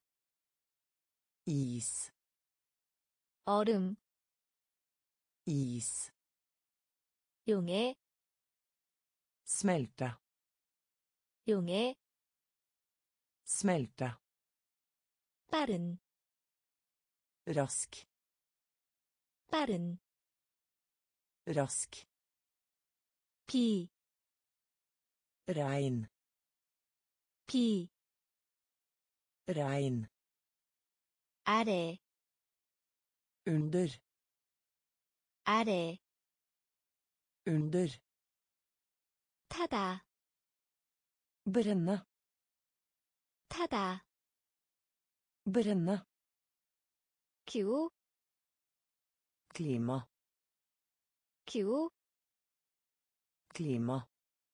is, 얼음, is, 용해, smälta, 용해, smälta, 빠른, rask, 빠른, rask, 비, regn, 비, regn, 아래, under, 아래, under, 타다, bränna, 타다, bränna, 기후, klima, 기후, klima,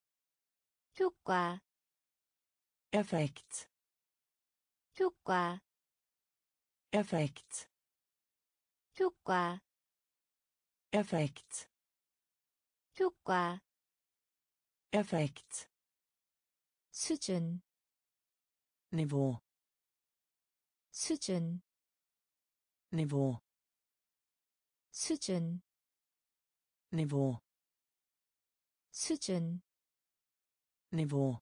효과, effekt, 효과, effekt, 효과, effekt, 효과, effekt, 수준, nivå, 수준, nivå, 수준, nivå, 수준, nivå,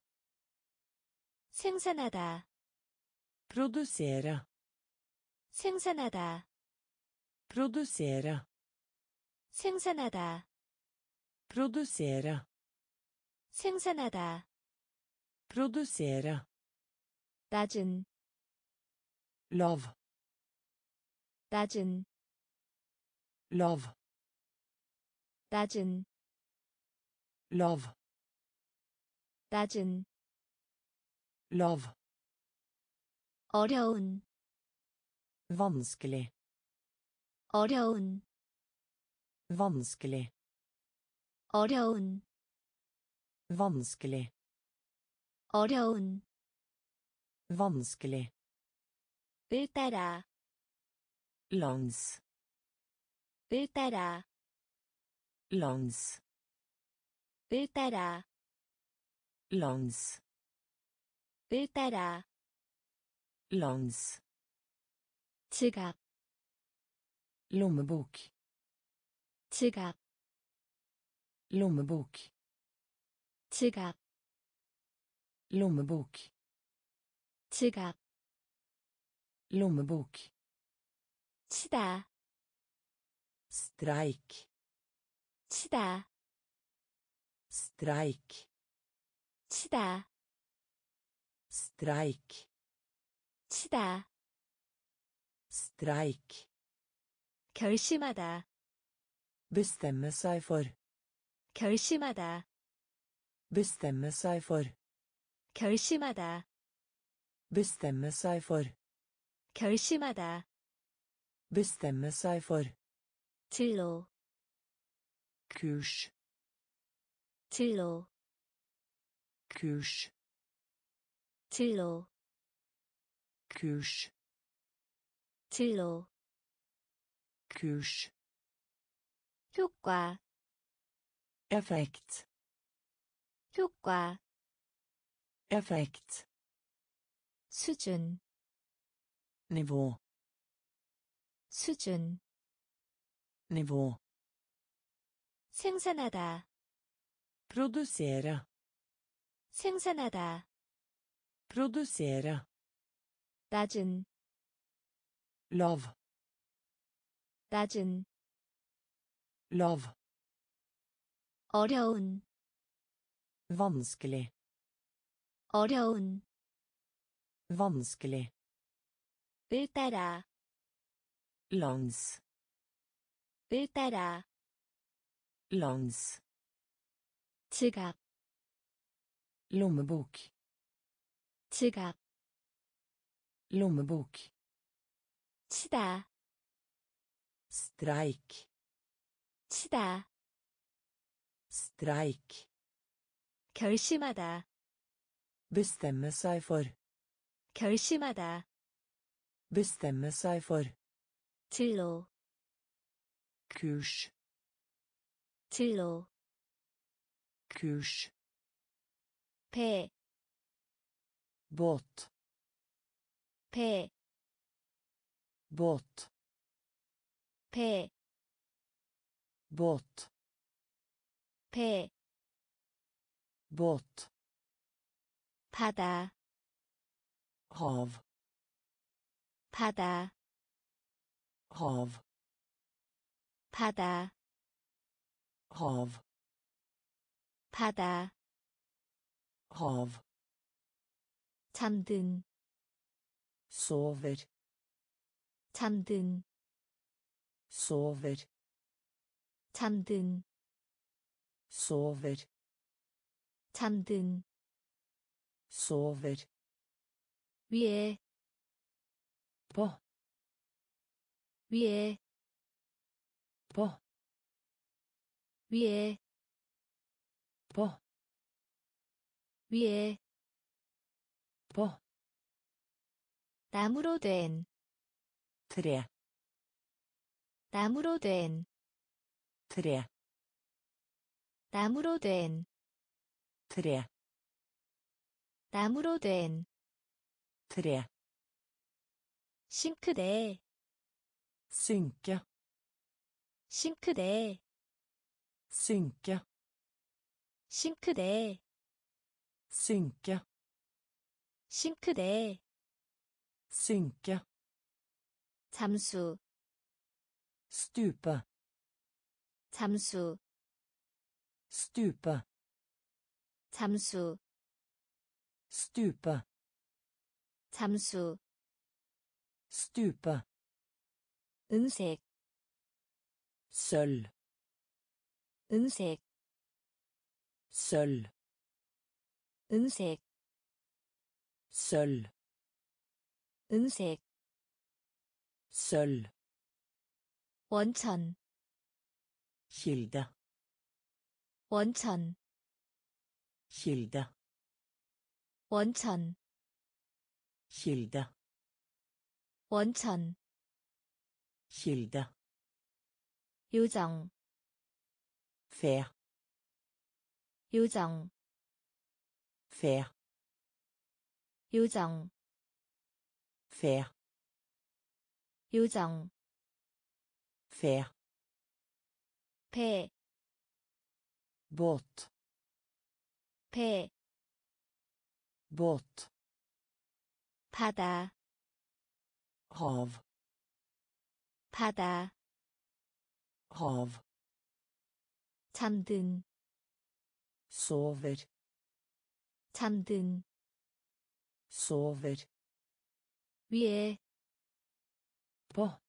생산하다, producera, 생산하다, producera, 생산하다, producera, 생산하다, producera, 낮은, lav, 낮은, lav, 낮은, lav, 낮은, lav, 어려운, vanskelig, 어려운, vanskelig, 어려운, vanskelig, 어려운, vanskelig, 을 따라, langs, 을 따라, langs, 을 따라, langs, 을 따라, langs, 지갑, lommebok, 지갑, lommebok, 지갑, lommebok, 지갑, lommebok, 치다, streik, 치다, streik, 치다, streik, 치다, streik, 결심하다, bestemme seg for, 결심하다, bestemme seg for, 결심하다, bestemme seg for, 결심하다, bestemme seg for, 진로, kurs, 진로, kurs, 진로, kurs, 진로, kurs, 효과, effekt, 효과, effekt, 수준, nivå, 수준, nivå, 생산하다, producera, 생산하다, producera, 낮은, lav, 낮은, lav, 어려운, vanskelig, 어려운, vanskelig, 을 따라, langs, 을 따라, langs, 지갑, lommebok, 지갑, lommebok, 치다, streik, 치다, streik, 결심하다, bestemme seg for, 결심하다, bestemme seg for, 진로, kurs, 진로, kurs, 배, båt, 배, båt, 배, båt, 배, båt, 바다, hav, 바다, hav, 바다, hav, 바다, hav, 잠든, sover, 잠든, sover, 잠든, sover, 잠든, sover, 위에, på, 위에, på, 위에, på, 위에, på, 나무로 된, tre, 나무로 된, tre, 나무로 된, tre, 나무로 된, tre, 싱크대, synke, 싱크대, synke, 싱크대, synke, 싱크대, synke, 잠수, stupe, 잠수, stupe, 잠수, stupe, 잠수, stupe, 은색, sølv, 은색, sølv, 은색, sølv, 은색, sølv, 원천, kilde, 원천, kilde, 원천, kilde, 원천, kilde, 요정, fe, 요정, fe, 요정, fe, 요정, fe, 배, båt, 배, båt, 바다, hav, 바다, hav, 잠든, sover, 잠든, sover, 위에, på,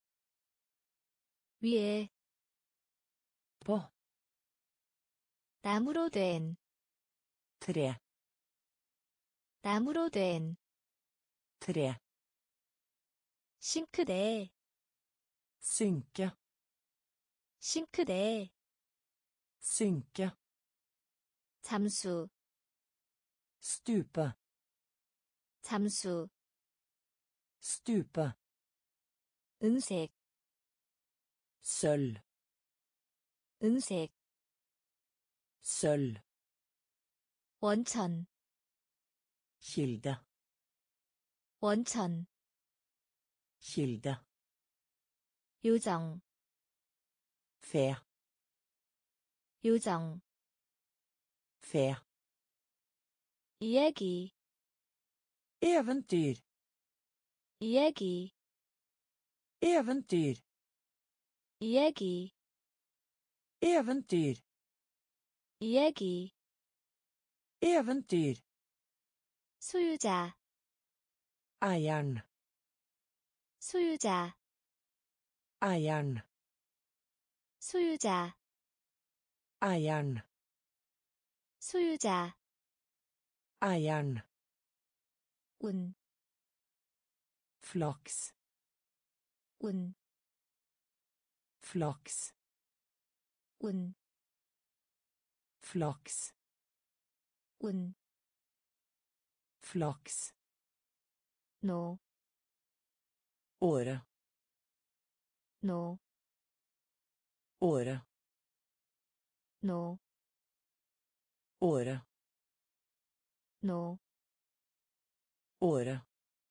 위에, på, 나무로 된, tre, 나무로 된, tre, 싱크대, synke, 싱크대, synke, 잠수, stupe, 잠수, stupe, 은색, sølv, 은색, sølv, 원천, kilde, 원천, kilde, 요정, fe, 요정, fe, 이야기, eventyr, 이야기, eventyr, 이야기, eventyr, 이야기, eventyr, 소유자, eieren, 소유자, eieren, 소유자, eieren, 소유자, eieren, 운, flaks, 운, flaks, 운, flaks, 운, flaks, 노, året, 노, året, 노, året, 노, året,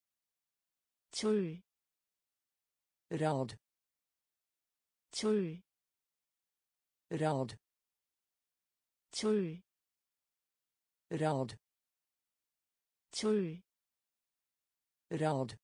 줄, rad, 줄, rad, 줄, rad, 줄, rad,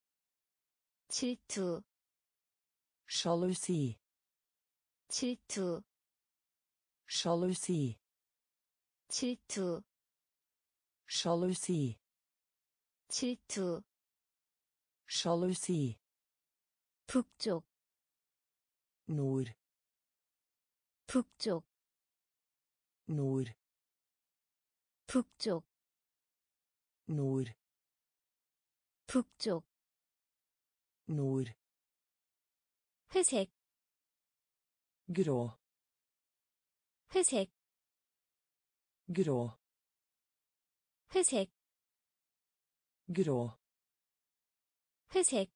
질투, sjalusi, 질투, sjalusi, 질투, sjalusi, 질투, sjalusi, 북쪽, nord, 북쪽, nord, 북쪽, nord, 북쪽, nord, 회색, grå, 회색, grå, 회색, grå, 회색,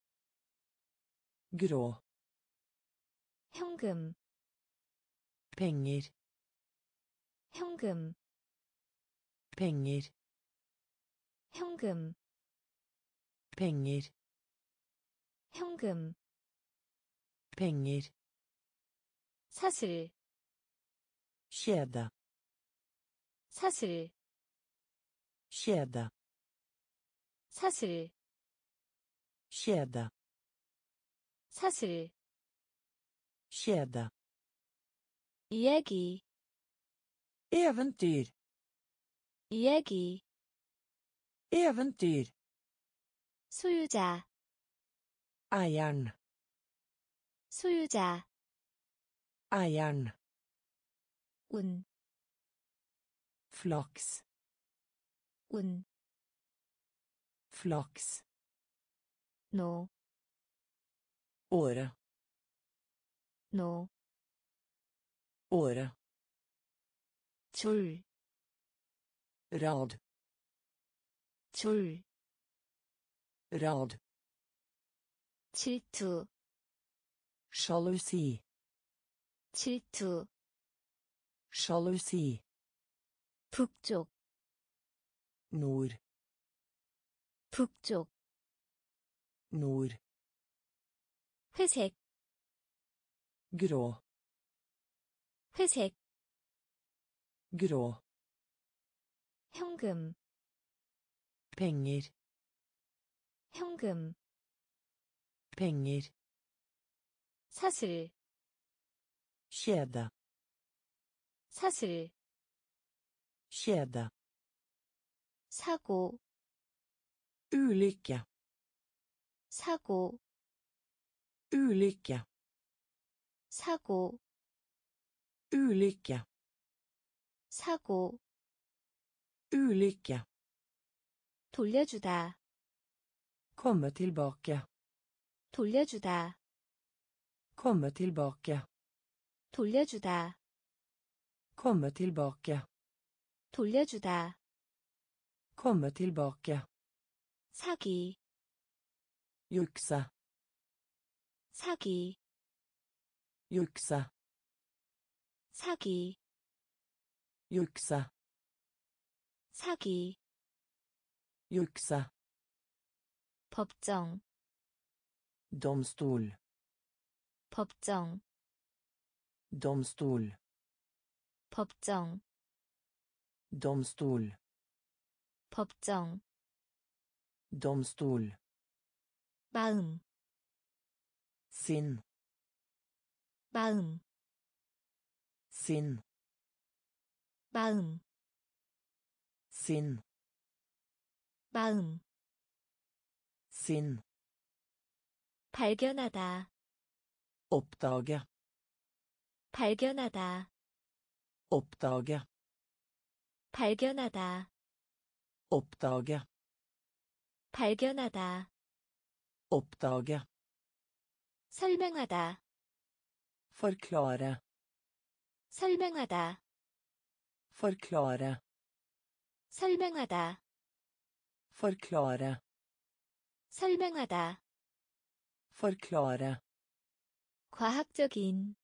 grå, 현금, penger, 현금, penger, 현금, penger, 현금, penger, 사슬, kjede, 사슬, kjede, 사슬, kjede, 사슬, kjede, 이야기, eventyr, 이야기, eventyr, 소유자, eieren, 소유자, eieren, 운, flaks, 운, flaks, 노, året, 노, året, 줄, rad, 줄, rad, 질투, sjalusi, 질투, sjalusi, 북쪽, nord, 북쪽, nord, 회색, grå, 회색, grå, 현금, penger, 현금, penger, 사슬, kjede, 사슬, kjede, 사고, ulykke, 사고, ulykke, 사고, ulykke, 사고, ulykke, 돌려주다, komme tilbake, 돌려주다, komme tilbake, 돌려주다, komme tilbake, 돌려주다, komme tilbake, 사기, jukse, 사기, jukse, 사기, jukse, 사기, jukse, 법정, domstol, 법정, domstol, 법정, domstol, 법정, domstol, 마음, sinn, 마음, sinn, 마음, sinn, 마음, sinn, 발견하다, oppdage, 발견하다, oppdage, 발견하다, oppdage, 발견하다, oppdage, 설명하다, forklare, 설명하다, forklare, 설명하다, forklare, 설명하다, forklare, 과학적인,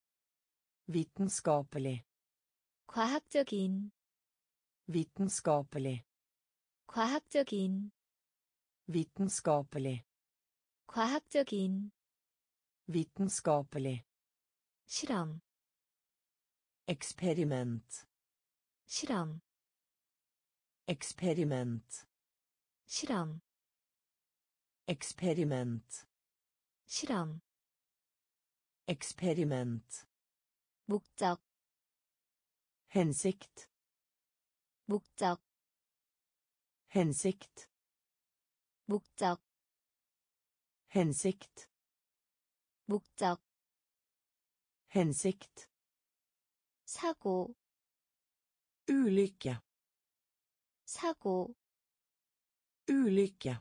vitenskapelig, 과학적인, vitenskapelig, 과학적인, vitenskapelig, 과학적인, vitenskapelig, 실험, eksperiment, 실험, eksperiment, 실험, eksperiment, 실험, eksperiment, 목적, hensikt, 목적, hensikt, 목적, hensikt, 목적, hensikt, 사고, ulykke, 사고, ulykke,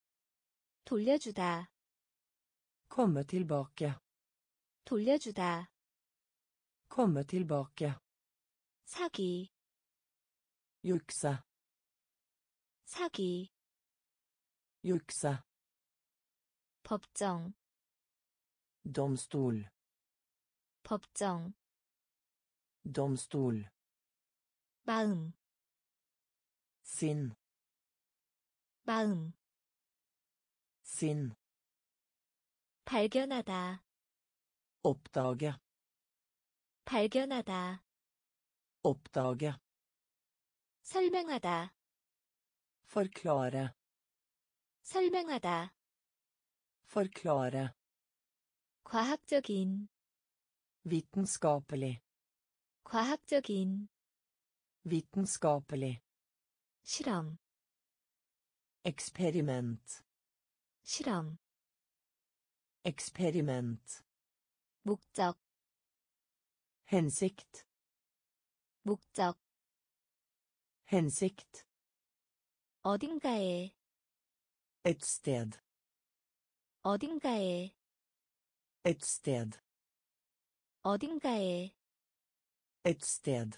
돌려주다, komme tilbake, 돌려주다, komme tilbake, 사기, jukse, 사기, jukse, 법정, domstol, 법정, domstol, 마음, sinn, 마음, sinn, 발견하다, oppdage, 발견하다, oppdage, 설명하다, forklare, 설명하다, forklare, 과학적인, vitenskapelig, 과학적인, vitenskapelig, 실험, eksperiment, 실험, eksperiment, 목적, hensikt, 목적, hensikt, 어딘가에, et sted, 어딘가에, et sted, 어딘가에, et sted,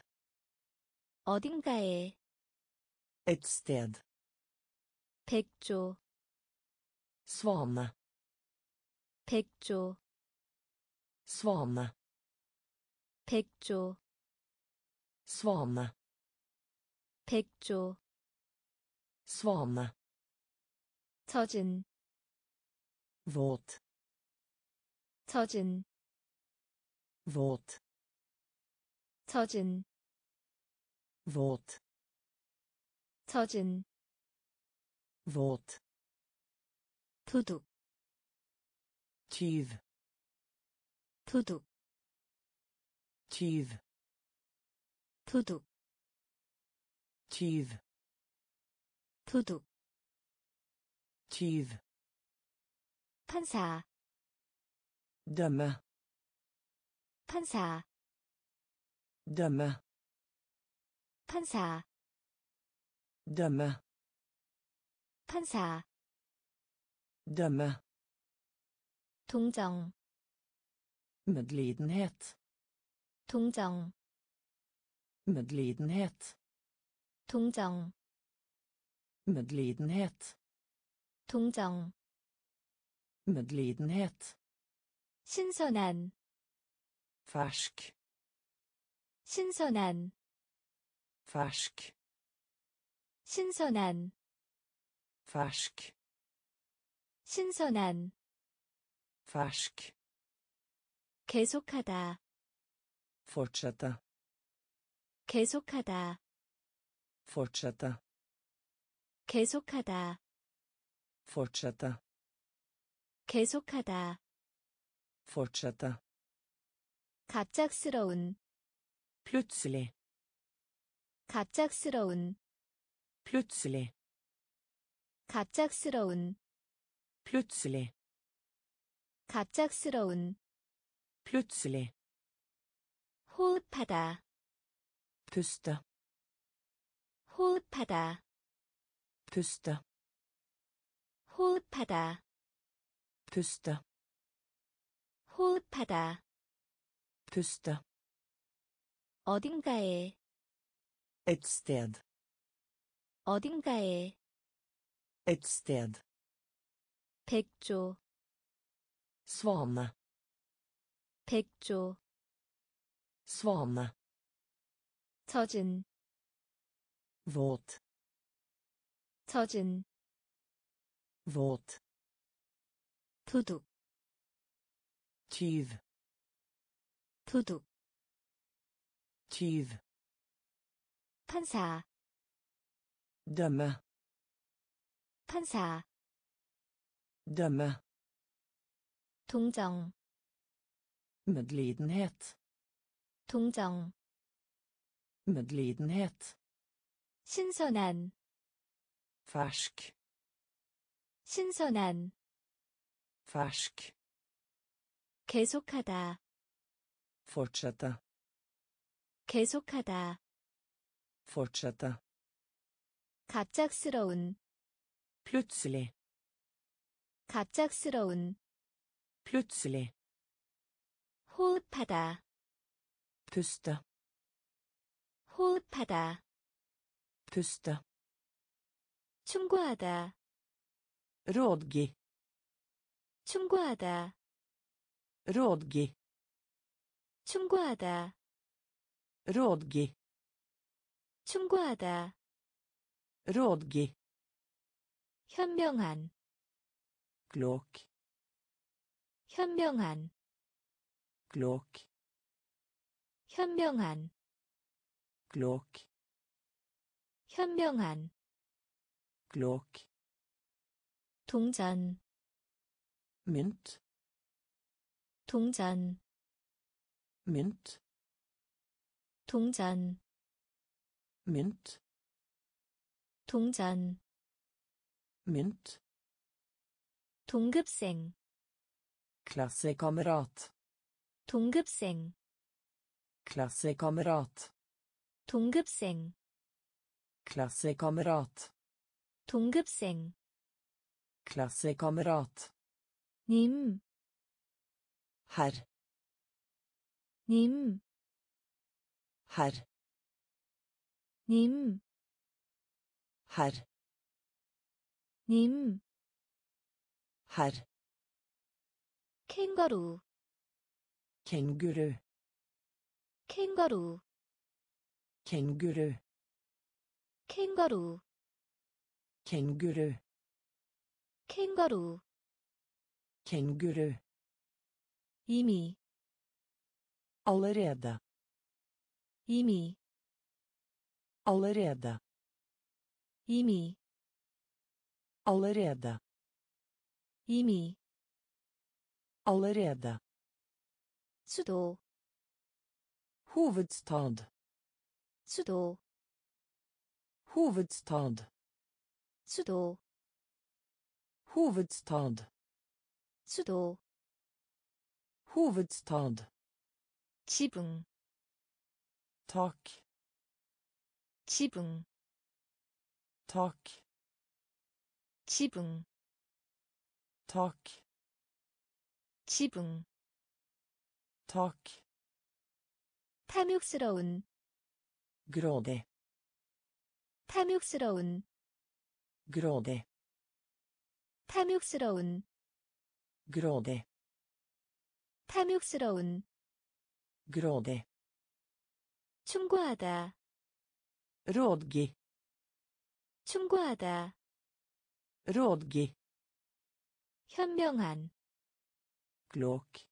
어딘가에, et sted, 백조, svane, 백조, svane, 백조, svane, 백조, svane, 젖은, våt, 젖은, våt, 젖은, våt, 젖은, våt, 도둑, tyv, 도둑, tyv, 도둑, tyv, 도둑, tyv, 판사, dømme, 판사, dømme, 판사, dømme, 판사, dømme, 동정, medlidenhet, 동정, medlidenhet, 동정, medlidenhet, 동정, medlidenhet, 신선한, fersk, 신선한, fersk, 신선한, fersk, 신선한, fersk, 계속하다, fortsette, 계속하다, fortsette, 계속하다, fortsette, 계속하다, fortsette, 갑작스러운, plutselig, 갑작스러운, plutselig, 갑작스러운, plutselig, 갑작스러운, plutselig, 호흡하다, puste, 호흡하다, puste, 호흡하다, puste, 호흡하다, puste, 어딘가에, et sted, 어딘가에, et sted, 백조, svane, 백조, svane, 젖은, våt, 젖은 våt, 도둑 tyv, 도둑 tyv, 판사 dømme, 판사 dømme, 동정 medlidenhet, 동정 medlidenhet, 신선한 fersk, 신선한 fersk, 계속하다 fortsette, 계속하다 fortsette, 갑작스러운 plutselig, 갑작스러운 plutselig, 호흡하다 puste, 호흡하다 puste, 충고하다 rådgi, 충고하다 rådgi, 충고하다 rådgi, 충고하다 rådgi, 현명한 klok, 현명한 klok, 현명한 klok, 현명한 klok, 동전 mynt, 동전 mynt, 동전 mynt, 동전 mynt, 동급생 klassekamerat, 동급생 klassekamerat, 동급생 klassekamerat, 동급생 klassekamerat, 님, herr, 님, herr, 님, herr, 님, herr, 캥거루, kenguru, 캥거루, kenguru, 캥거루, kenguru, 캥거루, kenguru, 이미, allerede, 이미, allerede, 이미, allerede, 이미, allerede, 수도, hovedstad, 수도, hovedstad, 수도, hovedstad, 수도, hovedstad, 지붕, tak, 지붕, tak, 지붕, tak, 지붕, tak, 탐욕스러운, grådig, 탐욕스러운, grådig, 탐욕스러운, grådig, 탐욕스러운, grådig, 충고하다, rådgi, 충고하다, rådgi, 현명한, klok,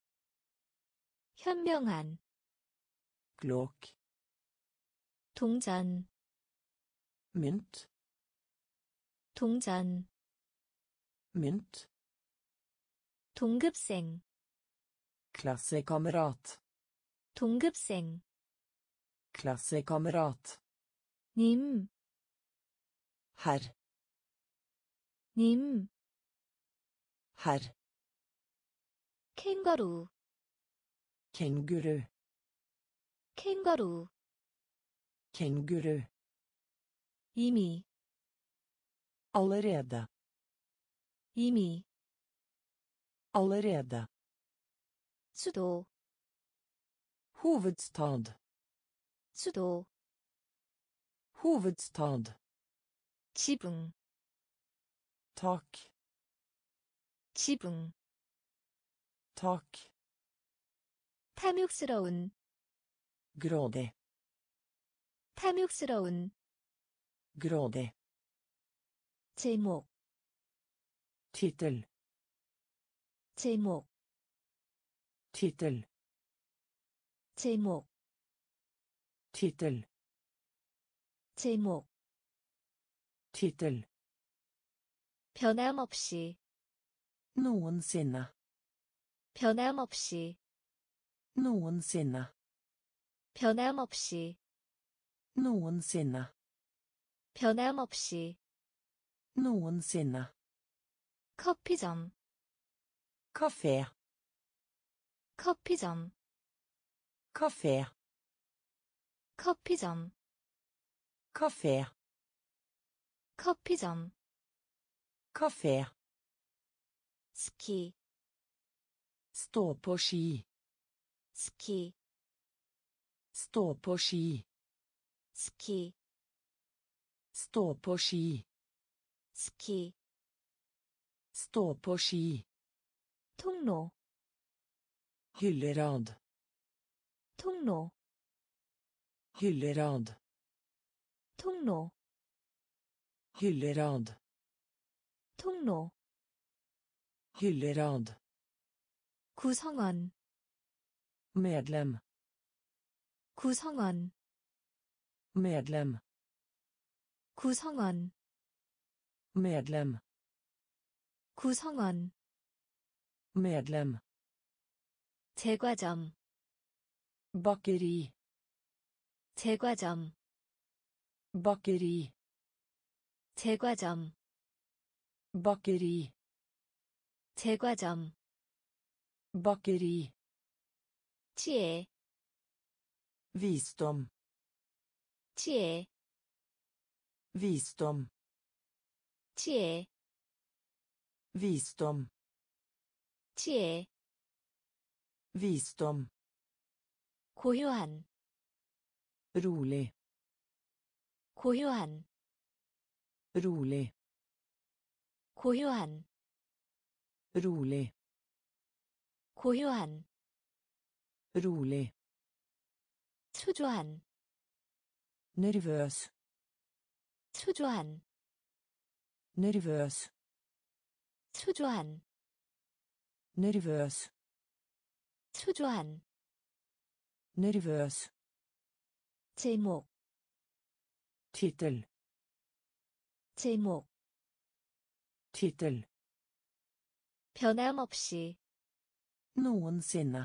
현명한, klok, 동전, mynt, 동전, mynt, 동급생, klassekamerat, 동급생, klassekamerat, 님, herr, 님, herr, 캥거루, kenguru, 캥거루, kenguru, 이미, allerede, 이미, allerede, 수도, hovedstad, 수도, hovedstad, 지붕, tak, 지붕, tak, 탐욕스러운, grådig, 탐욕스러운, grådig, 제목 Tittel. 제목 Tittel. 제목 Tittel. 제목 Tittel. 변함없이 Noensinne. 변함없이 Noensinne. 변함없이 Noensinne. 변함없이 Noensinne. 커피점 Kafé. 커피점 Kafé. 커피점 Kafé. 커피점 Kafé. 스키 Stå på ski. 스키 Stå på ski. 스키 Stå på ski. 스키 Stå på ski. 통로 Hyllerad. 통로 Hyllerad. 통로 Hyllerad. 통로 Hyllerad. 구성원 Medlem. 구성원 Medlem. 구성원 Medlem. 구성원 Medlem. 제과점 Bakeri. 제과점 Bakeri. 제과점 Bakeri. 제과점 Bakeri. 지혜 Visdom. 지혜 Visdom. 지혜 Visdom. 지혜 Visdom. 고요한 Rolig. 고요한 Rolig. 고요한 Rolig. 고요한 Rolig. 초조한 Nervøs. 초조한 Nervøs. 초조한 Nervøs. 초조한 Nervøs. 제목 Tittel. 제목 Tittel. 변함없이 Noensinne.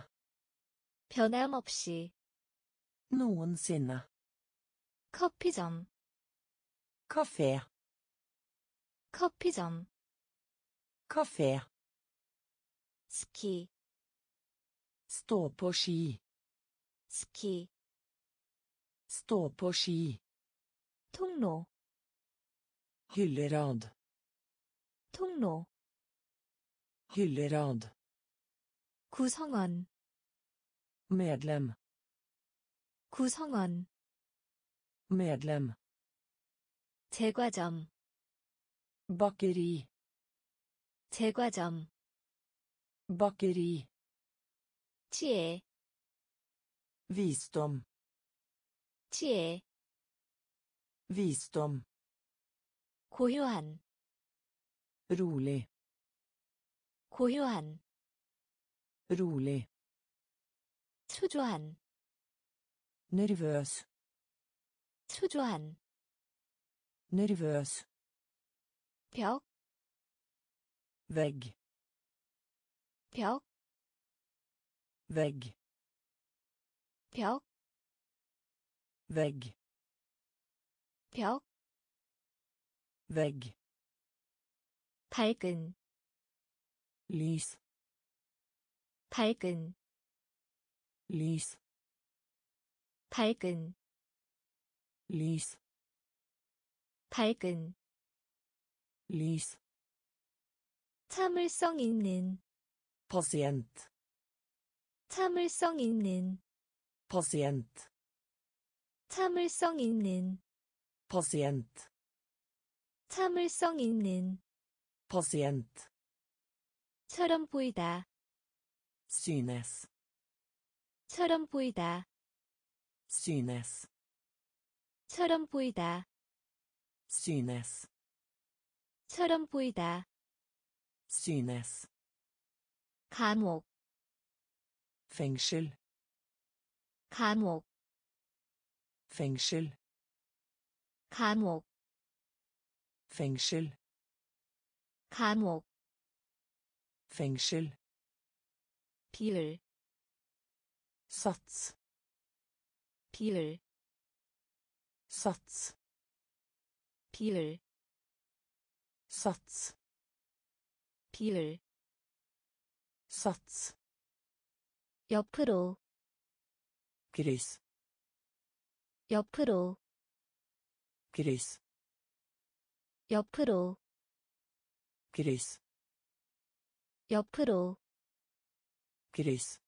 변함없이 Noensinne. 커피점 Kafé. 커피점 Kafé. 스키 Stå på ski. 스키 Stå på ski. 통로 Hyllerad. 통로 Hyllerad. 구성원 Medlem. 구성원 Medlem. 제과점 Bakeri. 제과점 Bakeri. 지혜 Visdom. 지혜 Visdom. 고요한 Rolig. 고요한 Rolig. 초조한 Nervøs. 초조한 Nervøs. 벽, Vegg. 벽, Vegg. 벽, Vegg. 벽, Vegg. 밝은, Lys. 밝은, Lys. 밝은, Lys. 밝은, Lys. 참을성 있는, Pasient. 참을성 있는, Pasient. 참을성 있는, Pasient. 참을성 있는, Pasient. 처럼 보이다, Synes. 처럼 보이다, Synes. 처럼 보이다, Synes. 처럼 보이다. Synes. 감옥, Fengsel. 감옥, Fengsel. 감옥, Fengsel. 감옥, Fengsel. 비율, Sats. 비율, Sats. 비율, Sats. 비율, Sats. 옆으로, Kryss. 옆으로, Kryss. 옆으로, Kryss. 옆으로, Kryss.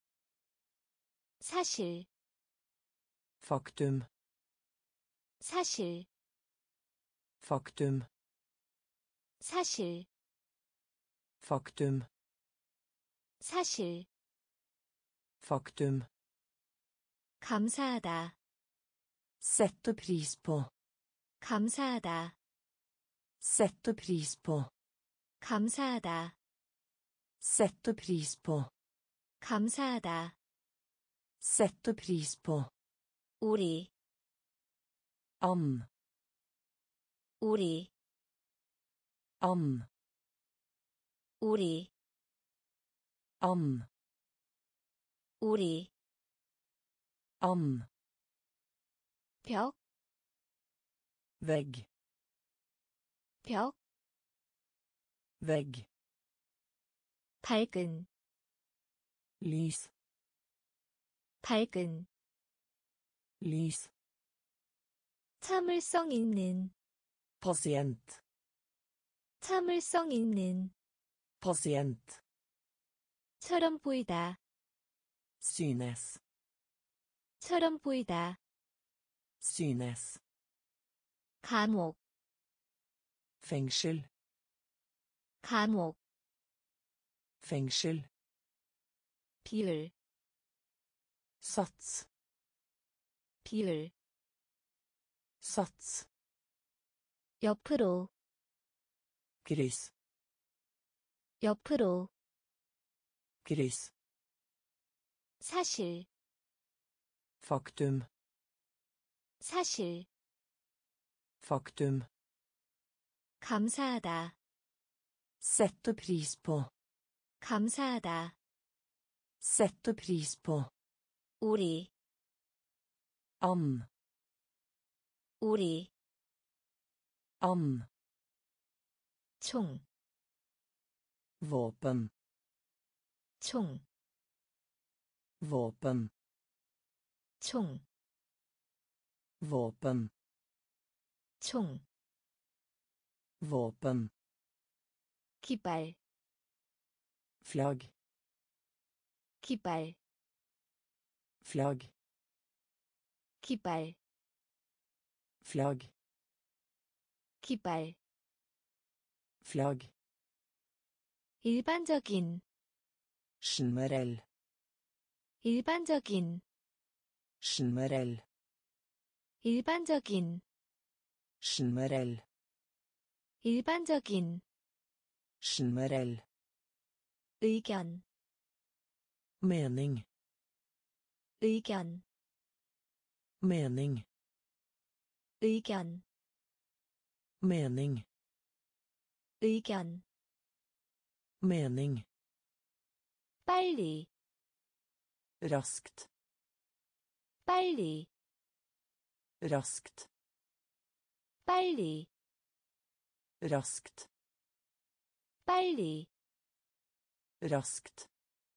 사실, Faktum. 사실, Faktum. 사실, Faktum. 사실, Faktum. 감사하다, Sette pris på. 감사하다, Sette pris på. 감사하다, Sette pris på. 감사하다, Sette pris på. 우리, Ann. 우리, Ann. 우리, Ann. 우리, Ann. 벽, Vegg. 벽, Vegg. 밝은, Lys. 밝은, Lys. 참을성 있는, Pasient. 참을성 있는, Pasient. 처럼 보이다, Synes. 처럼 보이다, Synes. 감옥, Fengsel. 감옥, Fengsel. 비율, Sats. 비율, Sats. 옆으로, Kryss. 옆으로, Kryss. 사실, Faktum. 사실, Faktum. 감사하다, Sette pris på. 감사하다, Sette pris på. 우리, Ann. 우리, Ann. 총, Våpen. 총, Våpen. 총, Våpen. 총, Våpen. 깃발, Flagg. 깃발, Flagg. 깃발, Flagg. 깃발, Flagg. 일반적인, Generell. 일반적인, Generell. 일반적인, Generell. 일반적인, Generell. 의견, Mening. 의견, Mening. 의견, Mening. 의견, Mening. 빨리, Raskt. 빨리, Raskt. 빨리, Raskt. 빨리, Raskt.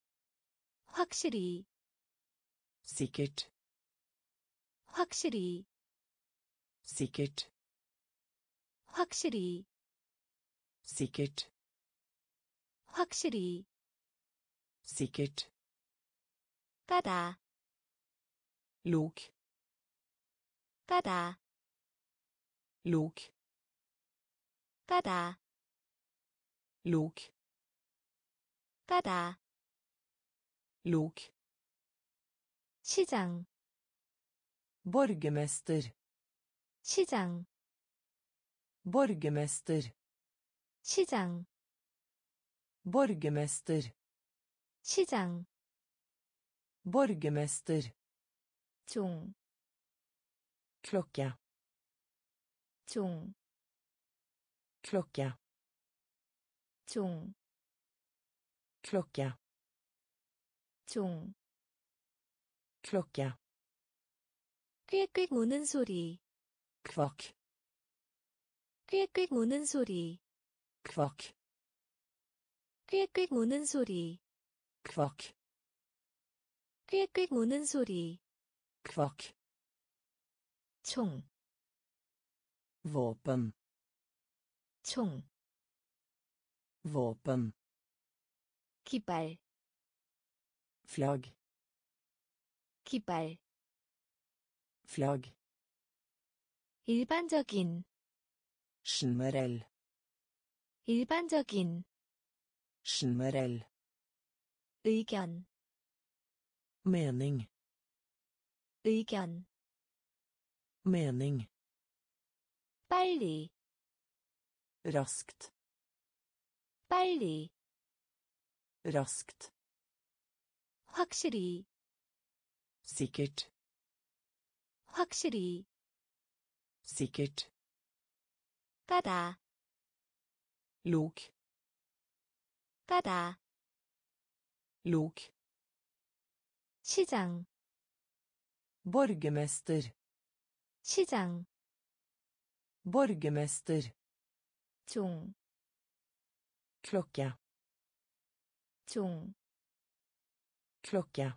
확실히, Sikkert. 확실히, Sikkert. 확실히, Sikkert. 확실히, Sikkert. 까다, Lok. 까다, Lok. 까다, Lok. 까다, Lok. 시장, Borgermester. 시장, Borgermester. 시장, Borgermester. 시장, Borgermester. 종, Klokke. 종, Klokke. 종, Klokke. 종. Klokke. 꽥꽥 우는 소리, Kvakk. 꽥꽥 우는 소리, Kvakk. 꽥꽥 우는 소리, Kvakk. 꽥꽥 우는 소리. Kvakk. 총, Våpen. 총. Våpen. 깃발, Flagg. 깃발. Flagg. 일반적인, Generell. 일반적인. Generell. 의견, Mening. 의견. Mening. 빨리, Raskt. 빨리. Raskt. 확실히, Sikkert. 확실히. Sikkert. 까다, Lok. 까다. Lok. 시장, Borgermester. 시장. Borgermester. 종, Klokke. 종. Klokke.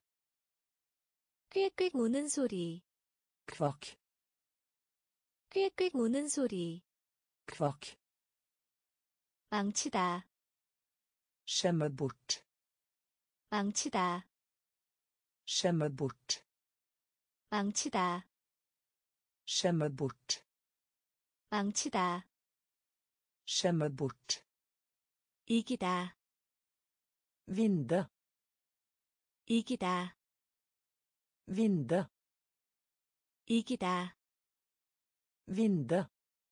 꽥꽥 우는 소리, Kvakk. 꽥꽥 우는 소리. Kvakk. 망치다, Skjemme bort. 망치다, Skjemme bort. 망치다, Skjemme bort. 망치다. Skjemme bort. 이기다, Vinde. 이기다, Vinde. 이기다, Vinde.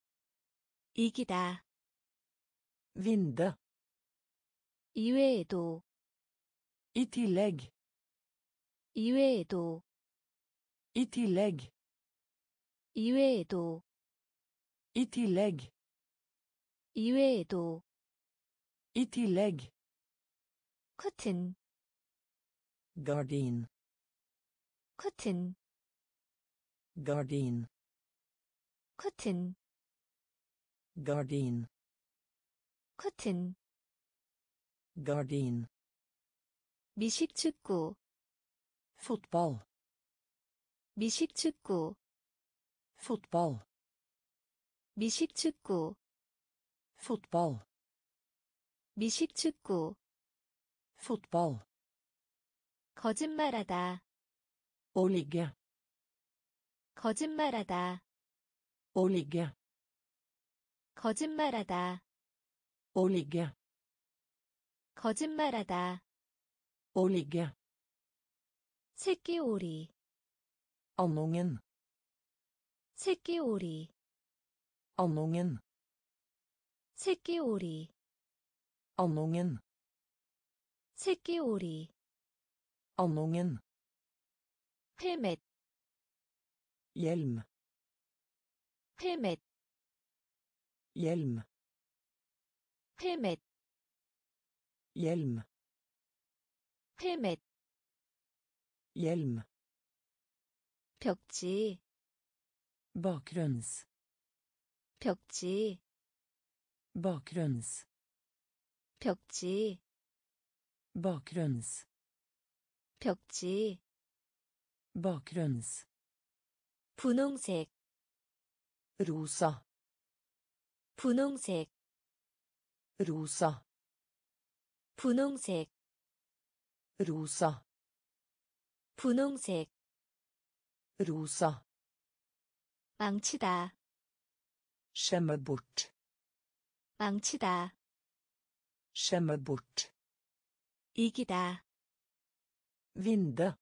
이기다. Vinde. 이외에도, I tillegg. 이외에도, I tillegg. 이외에도, I tillegg. 이외에도. I tillegg. 커튼, Gardin. 커튼, Gardin. 커튼, Gardin. 커튼. Gardin. 미식축구, Fotball. 미식축구, Fotball. 미식축구, Fotball. 미식축구. Fotball. 거짓말하다, Å ligge. 거짓말하다, Å ligge. 거짓말하다, Å ligge. 거짓말하다. Å ligge. 새끼오리, Andungen. 새끼오리, Andungen. 새끼오리, Andungen. 새끼오리. Andungen. 헬멧, Hjelm. 헬멧, Hjelm. 헬멧, Hjelm. 헬멧. Hjelm. 벽지, Bakgrunns. 벽지, Bakgrunns. 벽지, Bakgrunns. 벽지. Bakgrunns. 분홍색, Rosa. 분홍색, Rosa. 분홍색, Rosa. 분홍색. Rosa. 망치다, Skjemme bort. 망치다. Skjemme bort. 이기다, Vinde.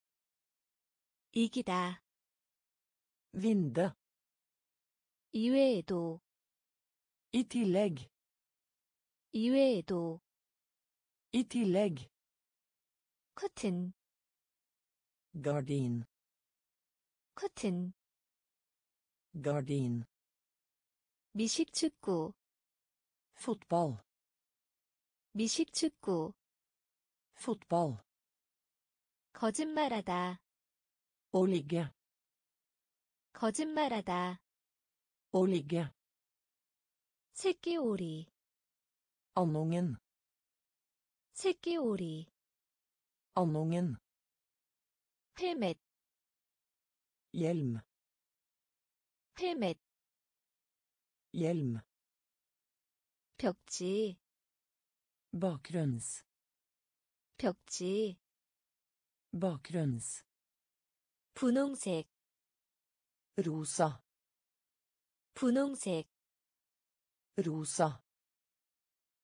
이기다. Vinde. 이외에도, I tillegg. 이외에도 I tillegg. 커튼 Gardin. 커튼 Gardin. 미식축구 Fotball. 미식축구 Fotball. 거짓말하다 Å ligge. 거짓말하다 Å ligge. 새끼오리 Andungen. 새끼오리 Andungen. 헬멧 Hjelm. 헬멧 Hjelm. 벽지 Bakgrunns. 벽지 Bakgrunns. 분홍색 Rosa. 분홍색 Rosa.